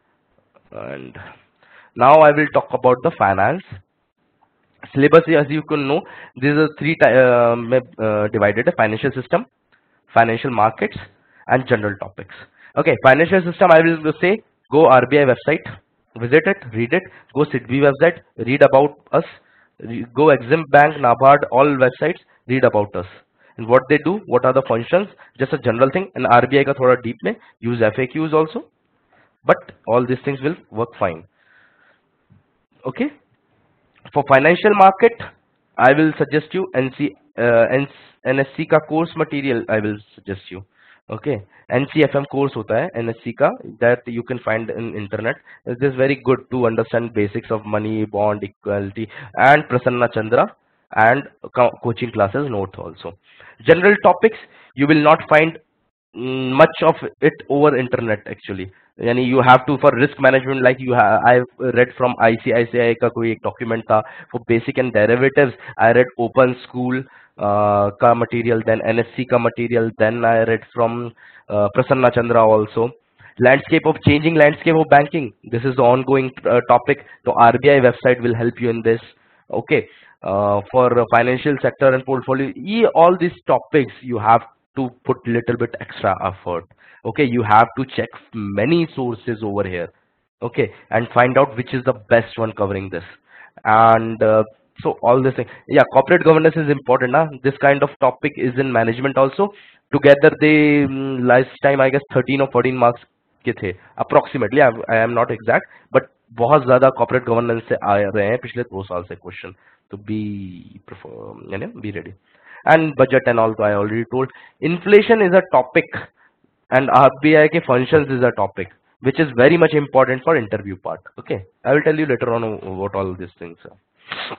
And now I will talk about the finance syllabus. As you can know, these are three uh, uh, divided: financial system, financial markets, and general topics. Okay, financial system, I will say go R B I website, visit it, read it. Go S I D B website, read about us. Re go Exim Bank, NABARD, all websites, read about us and what they do, what are the functions. Just a general thing. And R B I ka thoda deep mein, use F A Qs also. But all these things will work fine. Okay. For financial market, I will suggest you N C, uh, N S C का course material. I will suggest you. Okay, N C F M course hota hai N S C ka, that you can find in internet. It is very good to understand basics of money, bond, equality, and Prasanna Chandra and co coaching classes note also. General topics, you will not find mm, much of it over internet actually. यानी you have to for risk management, like you have I've read from I C I C I का कोई एक document था for basic and derivatives. I read open school uh, का material, then N S C का material, then I read from uh, Prasanna Chandra also. Landscape of changing landscape of banking. This is the ongoing uh, topic. The R B I website will help you in this. Okay, uh, for uh, financial sector and portfolio, e all these topics you have to put little bit extra effort. Okay, you have to check many sources over here. Okay, and find out which is the best one covering this. And uh, so all this thing, yeah, corporate governance is important. Huh? This kind of topic is in management also. Together they um, last time I guess thirteen or fourteen marks के थे approximately. I, I am not exact, but बहुत ज़्यादा corporate governance से आ रहे हैं पिछले दो साल से question. तो be you know, be ready. And budget and all, I already told. Inflation is a topic, and R B I ke functions is a topic which is very much important for interview part. Okay, I will tell you later on what all these things are.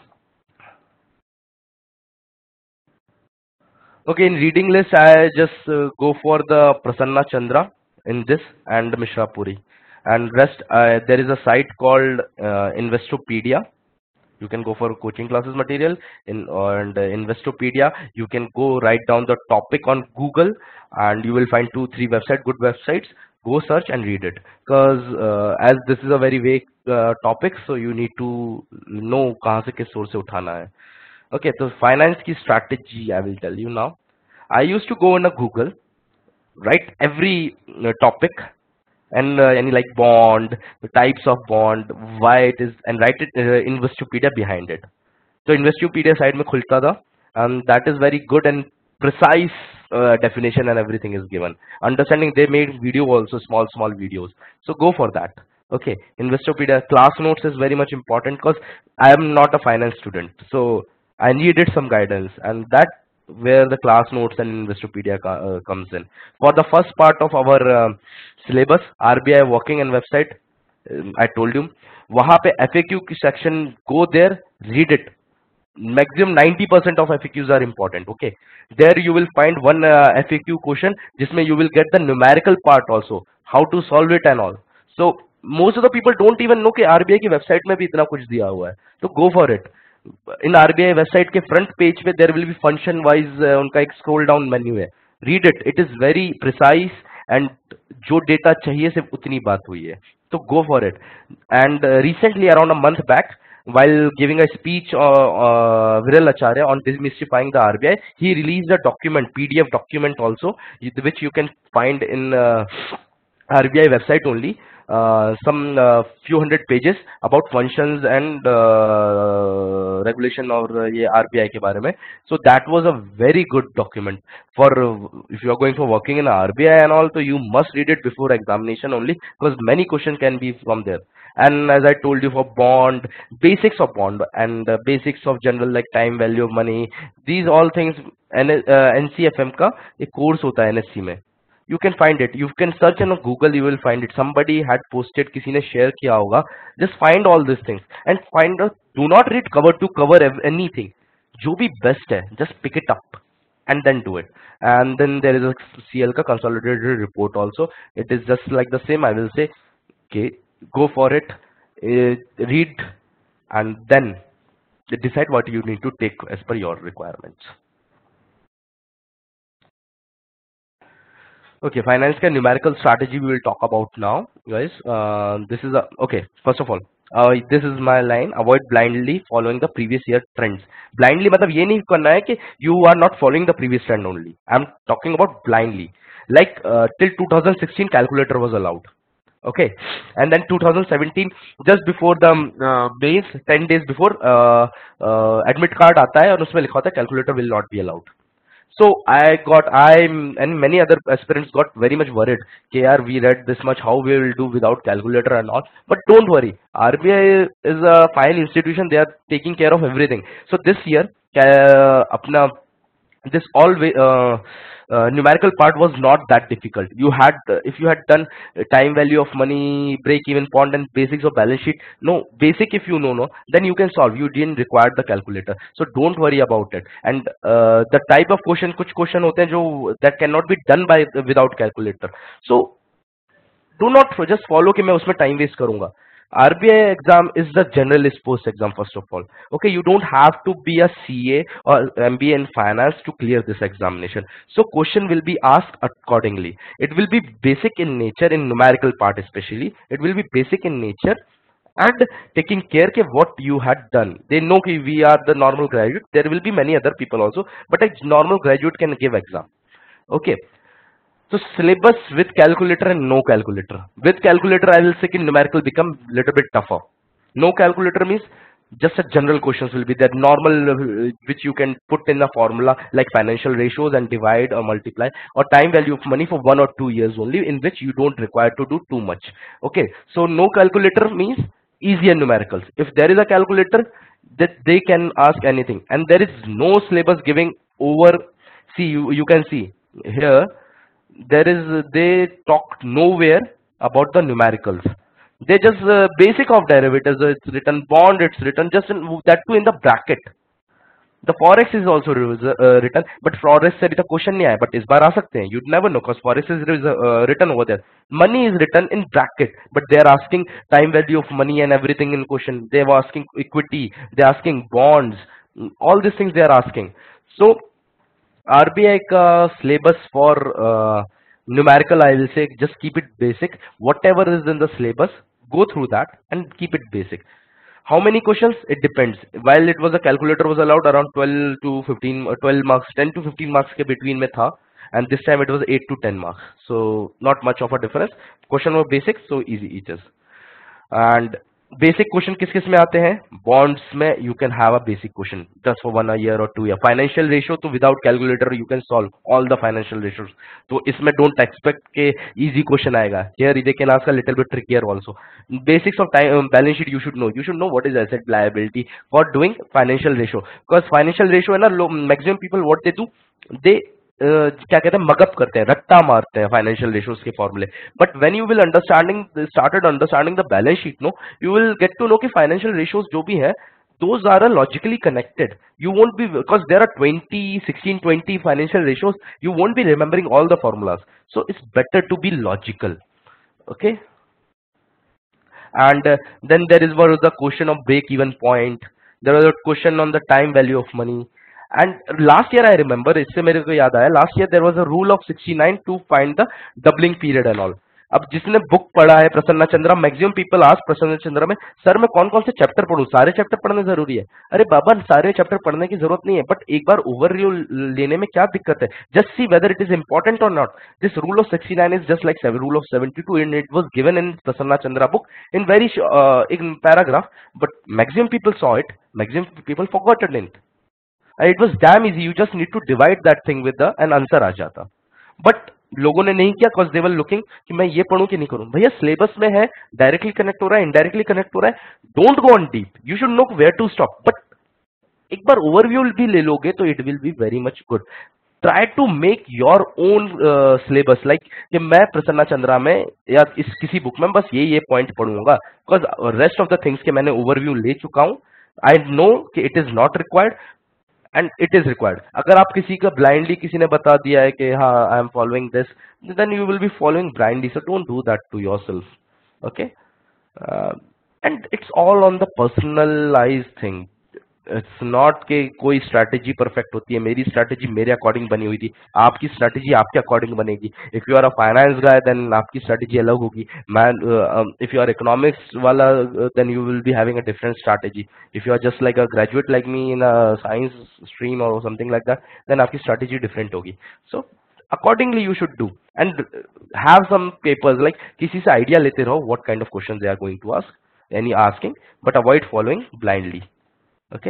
Okay, in reading list, I just uh, go for the Prasanna Chandra in this and Mishra Puri, and rest uh, there is a site called uh, Investopedia. You can go for coaching classes material in and uh, Investopedia. You can go write down the topic on Google, and you will find two, three website, good websites. Go search and read it, because uh, as this is a very vague uh, topic, so you need to know kahan se kis source se uthana hai. Okay, so finance ki strategy I will tell you now. I used to go on a Google, write every uh, topic, and uh, any like bond, the types of bond, why it is, and write it uh, Investopedia behind it. So Investopedia side mein khulta tha, and that is very good and precise uh, definition and everything is given. Understanding, they made video also, small small videos. So go for that. Okay, Investopedia. Class notes is very much important, because I am not a finance student, so I needed some guidance, and that where the class notes and Investopedia uh, comes in. For the first part of our uh, syllabus, R B I working and website, um, I told you, वहाँ पे F A Q section, go there, read it. Maximum ninety percent of F A Qs are important. Okay, there you will find one uh, F A Q question, जिसमें you will get the numerical part also, how to solve it and all. So most of the people don't even know कि R B I की website में भी इतना कुछ दिया हुआ है. So go for it. In R B I website के front page पे there will be function wise uh, उनका एक scroll down menu है. Read it. It is very precise, and जो data चाहिए सिर्फ उतनी बात हुई है. So go for it. And uh, recently, around a month back, while giving a speech uh, uh, Viral Acharya on demystifying the R B I, he released a document, P D F document also, which you can find in uh, R B I website only. uh, some uh, few hundred pages about functions and uh, regulation और ये R B I के बारे में. So that was a very good document for uh, if you are going for working in R B I and all. So you must read it before examination only, because many questions can be from there. And as I told you, for bond, basics of bond and uh, basics of general like time value of money, these all things N uh, N C F M का एक course होता है N S C में. You can find it. You can search on Google. You will find it. Somebody had posted. किसी ने share किया होगा. Just find all these things and find out. Do not read cover to cover ev- anything. जो भी best है, just pick it up and then do it. And then there is a C L का consolidated report also. It is just like the same. I will say, okay, go for it, uh, read, and then decide what you need to take as per your requirements. Okay, finance का numerical strategy we will talk about now, guys. Uh, this is a okay. First of all, uh, this is my line. Avoid blindly following the previous year trends. Blindly मतलब ये नहीं करना है कि you are not following the previous trend only. I'm talking about blindly. Like uh, till two thousand sixteen, calculator was allowed. Okay, and then two thousand seventeen, just before the uh, base, ten days before uh, uh, admit card आता है और उसमें लिखा होता है calculator will not be allowed. So I got, I and many other aspirants got very much worried. K R, we read this much, how we will do without calculator and all. But don't worry, R B I is a fine institution. They are taking care of everything. So this year, uh, apna, this all uh, uh, numerical part was not that difficult. You had, uh, if you had done uh, time value of money, break even point, and basics of balance sheet. No, basic if you know, no, then you can solve. You didn't require the calculator, so don't worry about it. And uh, the type of question, कुछ question होते हैं जो that cannot be done by without calculator. So do not just follow कि मैं उसमें time waste करूँगा. R B I exam is the generalist post exam first of all. Okay, you don't have to be a C A or M B A in finance to clear this examination. So question will be asked accordingly. It will be basic in nature, in numerical part especially. It will be basic in nature and taking care of what you had done. They know that we are the normal graduate. There will be many other people also, but a normal graduate can give exam. Okay. So syllabus with calculator and no calculator. With calculator, I will say कि numerical become little bit tougher. No calculator means just a general questions will be there, normal uh, which you can put in a formula like financial ratios and divide or multiply, or time value of money for one or two years only, in which you don't require to do too much. Okay, so no calculator means easier numericals. If there is a calculator, that they can ask anything, and there is no syllabus giving over. See, you you can see here. There is, they talk nowhere about the numericals. They just uh, basic of derivatives. It's written bond. It's written just in, that too in the bracket. The forex is also uh, written, but forex से the question नहीं आया. But इस बार आ सकते हैं. You'd never know because forex is uh, written over there. Money is written in bracket, but they are asking time value of money and everything in question. They are asking equity. They are asking bonds. All these things they are asking. So R B I का syllabus for uh, numerical, I will say just keep it basic. Whatever is in the syllabus, go through that and keep it basic. How many questions? It depends. While it was a calculator was allowed around twelve to fifteen, or twelve marks, ten to fifteen marks के between में था, and this time it was eight to ten marks. So not much of a difference. Question were basic, so easy it is. And basic question किस किस में आते हैं? Bonds में you can have a basic question just for one a year or two year. Financial ratio तो without calculator you can solve all the financial ratios. तो इसमें don't expect के easy question आएगा. Here they can ask a little bit trickier also. Basics of time um, balance sheet you should know. You should know what is asset liability for doing financial ratio. Because financial ratio है ना, maximum people what they do, they Uh, क्या कहते हैं, mug up करते हैं, रट्टा मारते हैं फाइनेंशियल रेशियोज के फॉर्मूले. But when you will understanding started understanding the balance sheet, no, you will get to know कि फाइनेंशियल रेशियोज जो भी है those are logically connected. You won't be, because there are twenty, sixteen, twenty financial ratios, you won't be remembering all the formulas. So it's better to be logical. Okay. And uh, then there is one of the question of break even point. There was a question on the time value of money. And last year I remember, इससे मेरे को याद आया, last year there was a rule of sixty-nine to find the doubling period and all. अब जिसने book पढ़ा है Prasanna Chandra, maximum people ask Prasanna Chandra में, सर मैं कौन कौन से चैप्टर पढ़ूं, सारे चैप्टर पढ़ने जरूरी है? अरे बाबा, सारे चैप्टर पढ़ने की जरूरत नहीं है, बट एक बार ओवरव्यू लेने में क्या दिक्कत है? Just see whether it is important or not. This rule of sixty nine is just like rule of seventy two, and it was given in Prasanna Chandra book in very uh, in paragraph, but maximum people saw it, maximum people forgotten it. And it was damn easy, you just need to divide that thing with the an answer आ जाता. But लोगों ने नहीं किया, cause they were looking कि मैं ये पढ़ूं कि नहीं करूं. भैया सिलेबस में है, डायरेक्टली कनेक्ट हो रहा है, इनडायरेक्टली कनेक्ट हो रहा है, don't go on deep, you should know where to stop. But एक बार ओवरव्यू भी ले लोगे तो it will be very much good. Try to make your own syllabus, like कि मैं प्रसन्ना चंद्रा में या इस किसी बुक में बस ये ये पॉइंट पढ़ूंगा, because rest of the things के मैंने ओवरव्यू ले चुका हूं. आई नो कि it is not required and it is required. अगर आप किसी का ब्लाइंडली किसी ने बता दिया है कि हाँ I am following this, then you will be following blindly, so don't do that to yourself. Okay, and it's all on the personalise thing. It's not कि कोई स्ट्रैटेजी परफेक्ट होती है. मेरी स्ट्रैटेजी मेरे अकॉर्डिंग बनी हुई थी, आपकी स्ट्रैटेजी आपके अकॉर्डिंग बनेगी. If you are a finance guy then आपकी स्ट्रैटेजी अलग होगी. Man, if you are economics वाला then you will be having a different strategy. If you are just like a graduate like me in a science stream or something like that, then आपकी strategy different होगी. So accordingly you should do and have some papers, like किसी से idea लेते रहो what kind of questions they are going to ask, any asking, but avoid following blindly. Okay,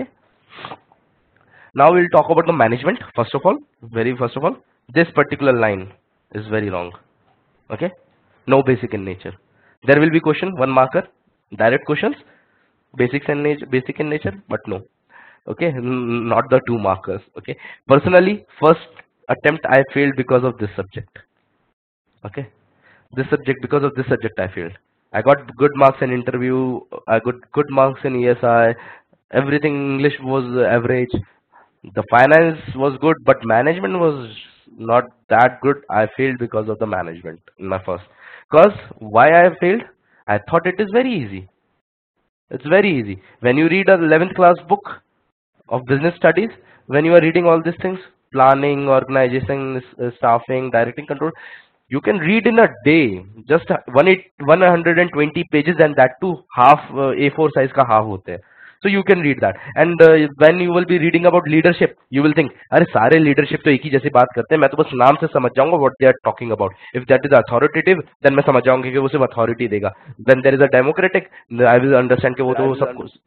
now we'll talk about the management. First of all, very first of all, this particular line is very wrong. Okay, no basic in nature. There will be question, one marker, direct questions, basics in nature, basic in nature, but no. Okay, not the two markers. Okay, personally, first attempt I failed because of this subject. Okay, this subject, because of this subject I failed. I got good marks in interview, I got good marks in E S I, everything. English was average, the finance was good, but management was not that good. I failed because of the management in my first. Because why I failed? I thought it is very easy. It's very easy when you read a eleventh class book of business studies, when you are reading all these things, planning, organization, uh, staffing, directing, control, you can read in a day just one hundred twenty pages, and that too half uh, A four size ka half hote hai. So you can read that. And uh, when you will be reading about leadership, you will think, अरे सारे leadership तो एक ही जैसी बात करते हैं, मैं तो बस नाम से समझ जाऊंगा what they are talking about. If that is authoritative, then मैं समझ जाऊंगा कि वो सिर्फ authority देगा. Then there is a democratic, I will understand कि वो तो सब कुछ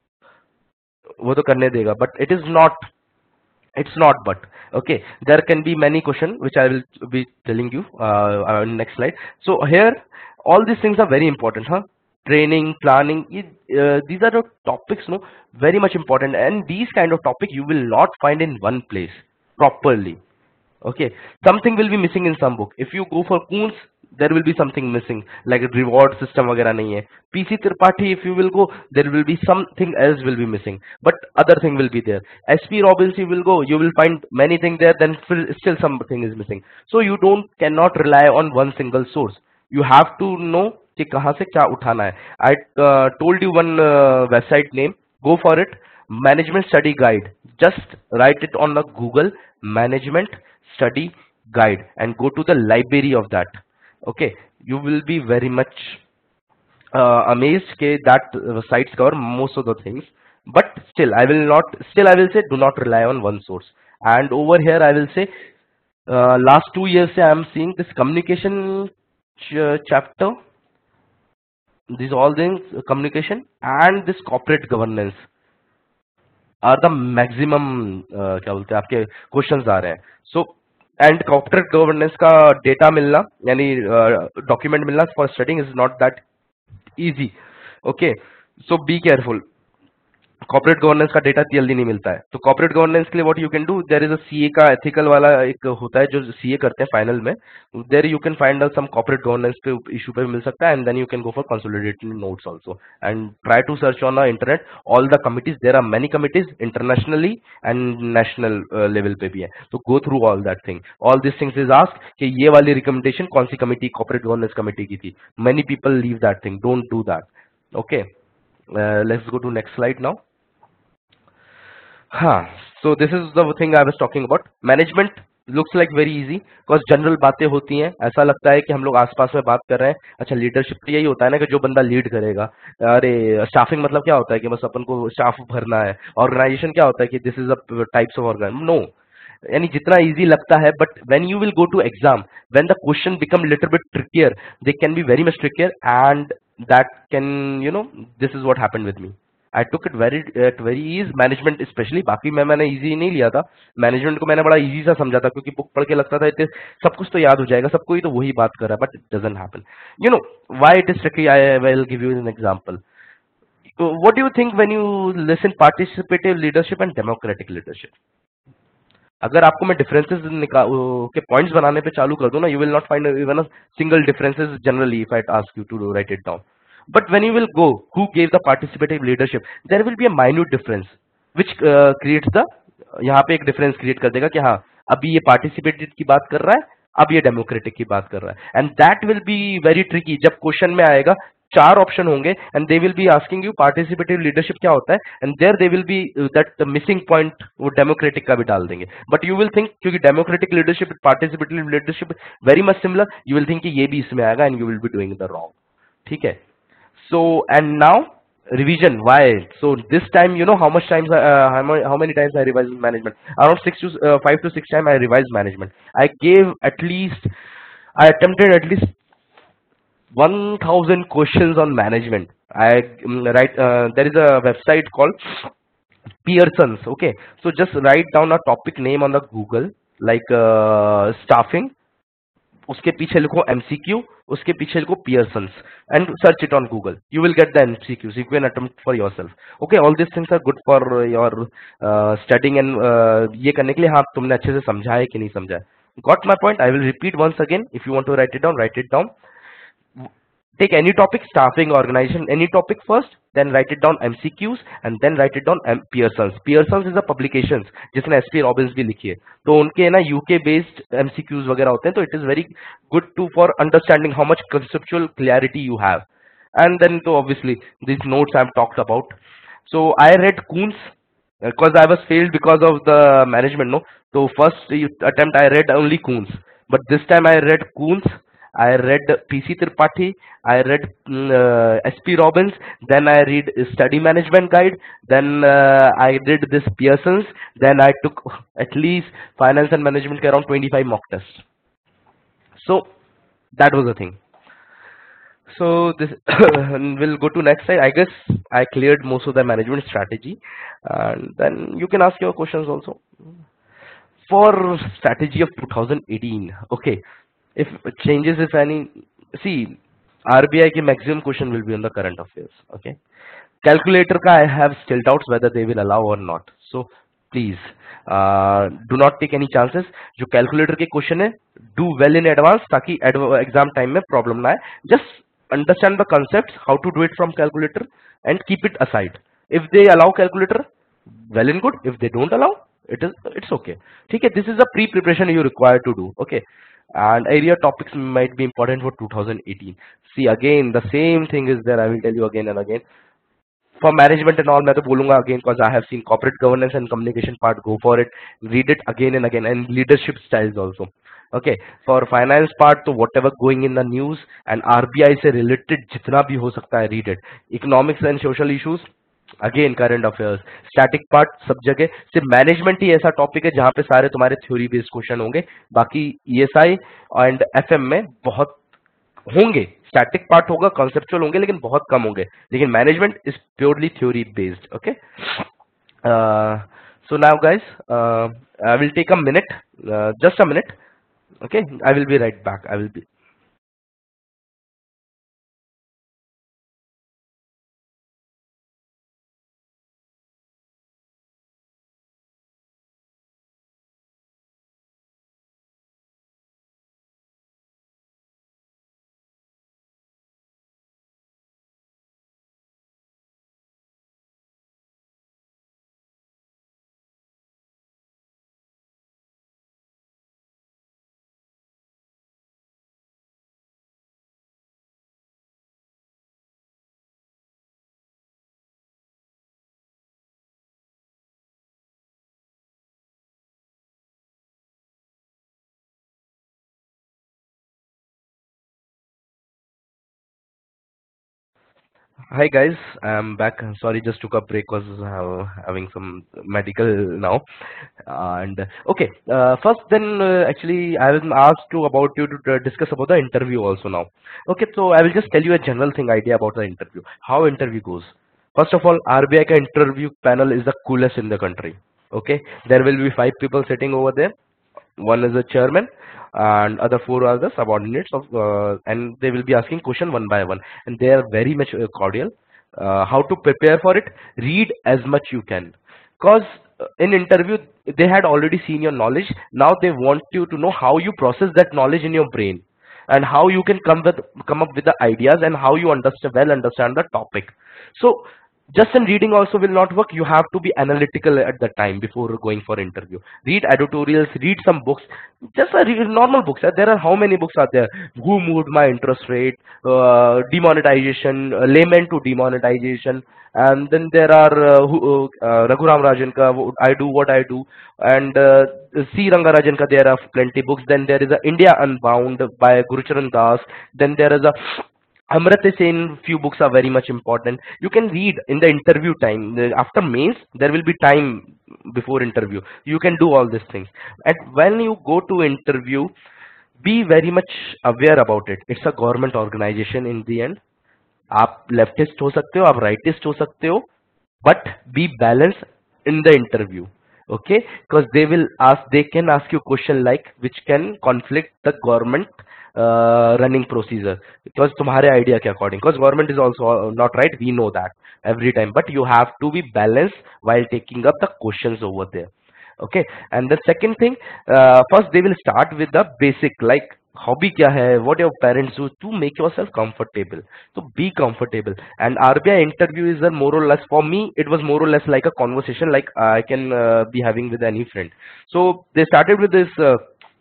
वो तो करने देगा. But it is not. It's not. But okay, there can be many questions which I will be telling you uh, uh, next slide. So here, all these things are very important, huh? Training, planning, it, uh, these are the topics, no, very much important, and these kind of topic you will not find in one place properly. Okay, something will be missing in some book. If you go for Coons, there will be something missing, like a reward system वगैरह नहीं है. P C Tripathi, if you will go, there will be something else will be missing, but other thing will be there. S P Robbins, you will go, you will find many things there, then still something is missing. So you don't cannot rely on one single source. You have to know कि कहाँ से क्या उठाना है. I uh, told you one uh, website name. Go for it. Management Study Guide. Just write it on the Google, Management Study Guide, and go to the library of that. Okay, you will be very much uh, amazed that that uh, sites cover most of the things. But still, I will not. Still, I will say do not rely on one source. And over here, I will say uh, last two years I am seeing this communication ch chapter. These all things, communication and this corporate governance are the maximum uh, क्या बोलते हैं आपके questions आ रहे हैं. So and corporate governance का data मिलना यानी uh, document मिलना for studying is not that easy. Okay, so be careful. Corporate governance का डेटा जल्दी नहीं मिलता है. तो कॉर्पोरेट गवर्नेंस के लिए what you can do, there is a CA का एथिकल वाला एक होता है जो सीए करते हैं फाइनल में. There you can find some corporate governance पे इशू पे मिल सकता है, and then you can go for consolidated notes also and try to search on the internet all the committees. There are many committees internationally and national level पे भी है. तो go through all that thing, all this things is ask कि ये वाली recommendation कौन सी committee, corporate governance committee की थी. Many people leave that thing, don't do that. Okay, let's go to next slide now. Huh. So this is the thing I was talking about. Management, looks like very easy, because general बातें होती हैं, ऐसा लगता है कि हम लोग आसपास में बात कर रहे हैं। अच्छा, लीडरशिप तो यही होता है ना कि जो बंदा लीड करेगा। अरे स्टाफिंग मतलब क्या होता है कि बस अपन को स्टाफ भरना है। ऑर्गेनाइजेशन क्या होता है कि this is a types of organisation, no. यानी जितना इजी लगता है, but when you will go to exam, when the question become little bit trickier, they can be very much trickier, and that can, you know, this is what happened with me. I took it very at very is management specially. बाकी मैं मैंने easy नहीं लिया था, management को मैंने बड़ा easy सा समझा था, क्योंकि बुक पढ़ के लगता था इतने सब कुछ तो याद हो जाएगा, सबको ही तो वही बात कर रहा है, but it doesn't happen. You know why it is tricky? I will give you an example. What do you think when you listen participative leadership and democratic leadership? अगर आपको मैं डिफरेंसेस के पॉइंट्स बनाने पे चालू कर दूं ना, you will not find even a single differences generally if I ask you to write it down. But when you will go who gave the participative leadership, there will be a minute difference which creates the, यहाँ पे एक difference create कर देगा कि हाँ, अभी ये participative की बात कर रहा है, अब ये डेमोक्रेटिक की बात कर रहा है, and that will be very tricky. जब क्वेश्चन में आएगा, चार ऑप्शन होंगे and they will be asking you participative leadership क्या होता है, and there they will be that missing point, वो डेमोक्रेटिक का भी डाल देंगे. बट यू विल थिंक, क्योंकि democratic leadership participative leadership very much similar, you will think कि ये भी इसमें आएगा and you will be doing the wrong. ठीक है. So and now revision. Why? So this time, you know how much times uh, how, many, how many times I revised management? Around six to uh, five to six times I revised management. I gave at least, I attempted at least one thousand questions on management. I um, write. Uh, there is a website called Pearson's. Okay, so just write down a topic name on the Google, like uh, staffing. उसके पीछे लिखो MCQ, उसके पीछे लिखो Pearson's, and search it on Google. You will get the MCQs. You can attempt for your self. Okay, all this things are good for your studying एंड ये करने के लिए. हाँ, तुमने अच्छे से समझा है कि नहीं समझा है? Got my point? I will repeat once again. If you want to write it down, write it down. Take any topic, staffing, organization, any topic first, then write it down M C Qs, and then write it down M Pearson's. Pearson's is a publications जिसने S P Robbins भी लिखी है, तो उनके ना U K based M C Qs वगैरह होते हैं, तो it is very good to for understanding how much conceptual clarity you have. And then तो obviously these notes I've talked about. So I read Kuhn's because I was failed because of the management, no. So first attempt I read only Kuhn's, but this time I read Kuhn's, I read P C Tripathi, I read mm, uh, S P Robbins, then I read Study Management Guide, then uh, I did this Pearson's, then I took at least Finance and Management के around twenty-five mock tests. So that was the thing. So this we'll go to next slide. I guess I cleared most of the management strategy, and then you can ask your questions also. For strategy of two thousand eighteen, okay, if changes, if any, see, R B I के maximum question will be on the current affairs. Okay, calculator का I have still doubts whether they will allow or not. So please uh, do not take any chances. जो calculator के question है, do well in advance ताकि exam time में problem ना आए. Just understand the concepts, how to do it from calculator, and keep it aside. If they allow calculator, well and good. If they don't allow, it is it's okay. ठीक है, this is the pre-preparation you require to do. Okay, and area topics might be important for two thousand eighteen. See, again the same thing is there. I will tell you again and again. For management and all, मैं तो बोलूंगा again because I have seen corporate governance and communication part. Go for it. Read it again and again, and leadership styles also. Okay, for finance part, तो whatever going in the news and R B I से related जितना भी हो सकता है, read it. Economics and social issues, again current affairs. Static part सब जगह. सिर्फ मैनेजमेंट ही ऐसा टॉपिक है जहां पे सारे तुम्हारे थ्योरी बेस्ड क्वेश्चन होंगे. बाकी ईएसआई एंड एफएम में बहुत होंगे, स्टैटिक पार्ट होगा, कॉन्सेप्चुअल होंगे, लेकिन बहुत कम होंगे. लेकिन management is purely theory based. Okay, so now guys, I will take a minute, just a minute. Okay, I will be right back. I will be Hi guys, I'm back. Sorry, just took a break because uh, having some medical now. And okay, uh, first then uh, actually I was asked to about you to uh, discuss about the interview also now. Okay, so I will just tell you a general thing idea about the interview. How interview goes. First of all, R B I ka interview panel is the coolest in the country. Okay, there will be five people sitting over there. One is the chairman, and other four are the subordinates of, uh, and they will be asking question one by one, and they are very much uh, cordial. Uh, how to prepare for it? Read as much you can, cause uh, in interview they had already seen your knowledge. Now they want you to know how you process that knowledge in your brain, and how you can come with come up with the ideas, and how you understand well understand the topic. So just in reading also will not work. You have to be analytical at the time before going for interview. Read editorials, read some books, just a re- normal books. Uh, there are how many books are there? Who moved my interest rate, uh, demonetization, uh, layman to demonetization, and then there are uh, who, uh, uh, Raghuram Rajan ka I do what I do, and uh, C Rangarajan ka there are plenty books. Then there is a India Unbound by Gurucharan Das. Then there is a Amrita Sen, few books are very much important. You can read in the interview time. The- After mains, there will be time before interview. You can do all these things. And when you go to interview, be very much aware about it. It's a government organization in the end. आप leftist हो सकते हो, आप rightist हो सकते हो, but be balanced in the interview. Okay, because they will ask, they can ask you question like which can conflict the government uh, running procedure, because तुम्हारे idea के according, because government is also uh, not right, we know that every time, but you have to be balanced while taking up the questions over there. Okay, and the second thing, uh, first they will start with the basic like hobby क्या है, what your parents do, to make yourself comfortable. So be comfortable. And R B I interview is a more or less, for me it was more or less like a conversation, like I can uh, be having with any friend. So they started with this uh,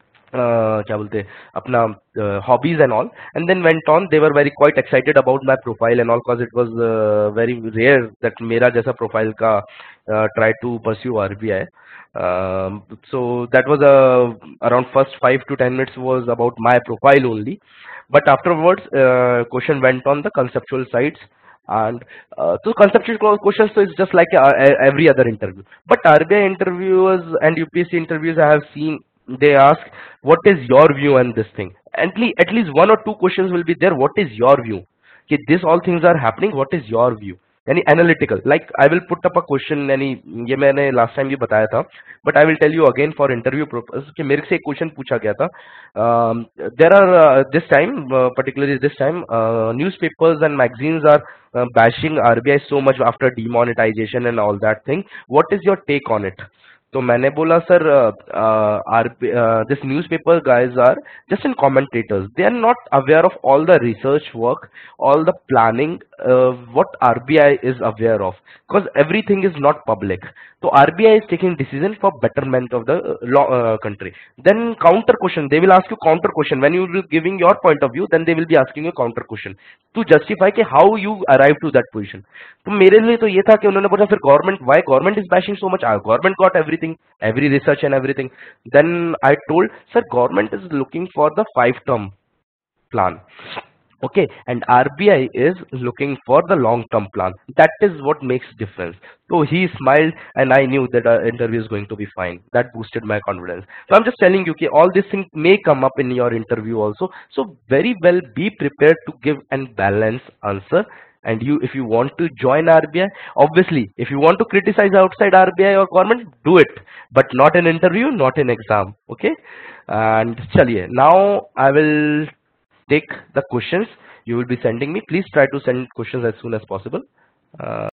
uh, क्या बोलते हैं, अपना uh, hobbies and all, and then went on. They were very quite excited about my profile and all, because it was uh, very rare that मेरा जैसा profile का uh, try to pursue R B I. Um, so that was a around first five to ten minutes was about my profile only, but afterwards uh, question went on the conceptual sides. And uh, so conceptual co- questions, so it's just like uh, e- every other interview. But R B I interviewers and U P S C interviews I have seen, they ask, what is your view on this thing? At least, at least one or two questions will be there. What is your view? Okay, this all things are happening. What is your view? Any analytical, like I will put up a question. Any ये मैंने last time भी बताया था, but I will tell you again for interview purpose कि मेरे से एक question पूछा गया था. Um, there are uh, this time, uh, particularly this time, uh, newspapers and magazines are uh, bashing R B I so much after demonetization and all that thing. What is your take on it? तो मैंने बोला sir, are this newspaper guys are just in commentators. They are not aware of all the research work, all the planning, uh, what R B I is aware of, because everything is not public. So R B I is taking decision for betterment of the uh, law, uh, country. Then counter question, they will ask you counter question when you will giving your point of view. Then they will be asking you counter question to justify कि how you arrive to that position. तो मेरे लिए तो ये था कि उन्होंने बोला फिर government, why government is bashing so much, government got everything, every research and everything. Then I told, sir, government is looking for the five term plan. Okay, and R B I is looking for the long term plan. That is what makes difference. So he smiled, and I knew that our interview is going to be fine. That boosted my confidence. So I'm just telling you, okay, all these things may come up in your interview also. So very well be prepared to give and balance answer. And you, if you want to join R B I, obviously, if you want to criticize outside R B I or government, do it, but not in interview, not in exam. Okay, and chaliye. Now I will take the questions you will be sending me. Please try to send questions as soon as possible. Uh,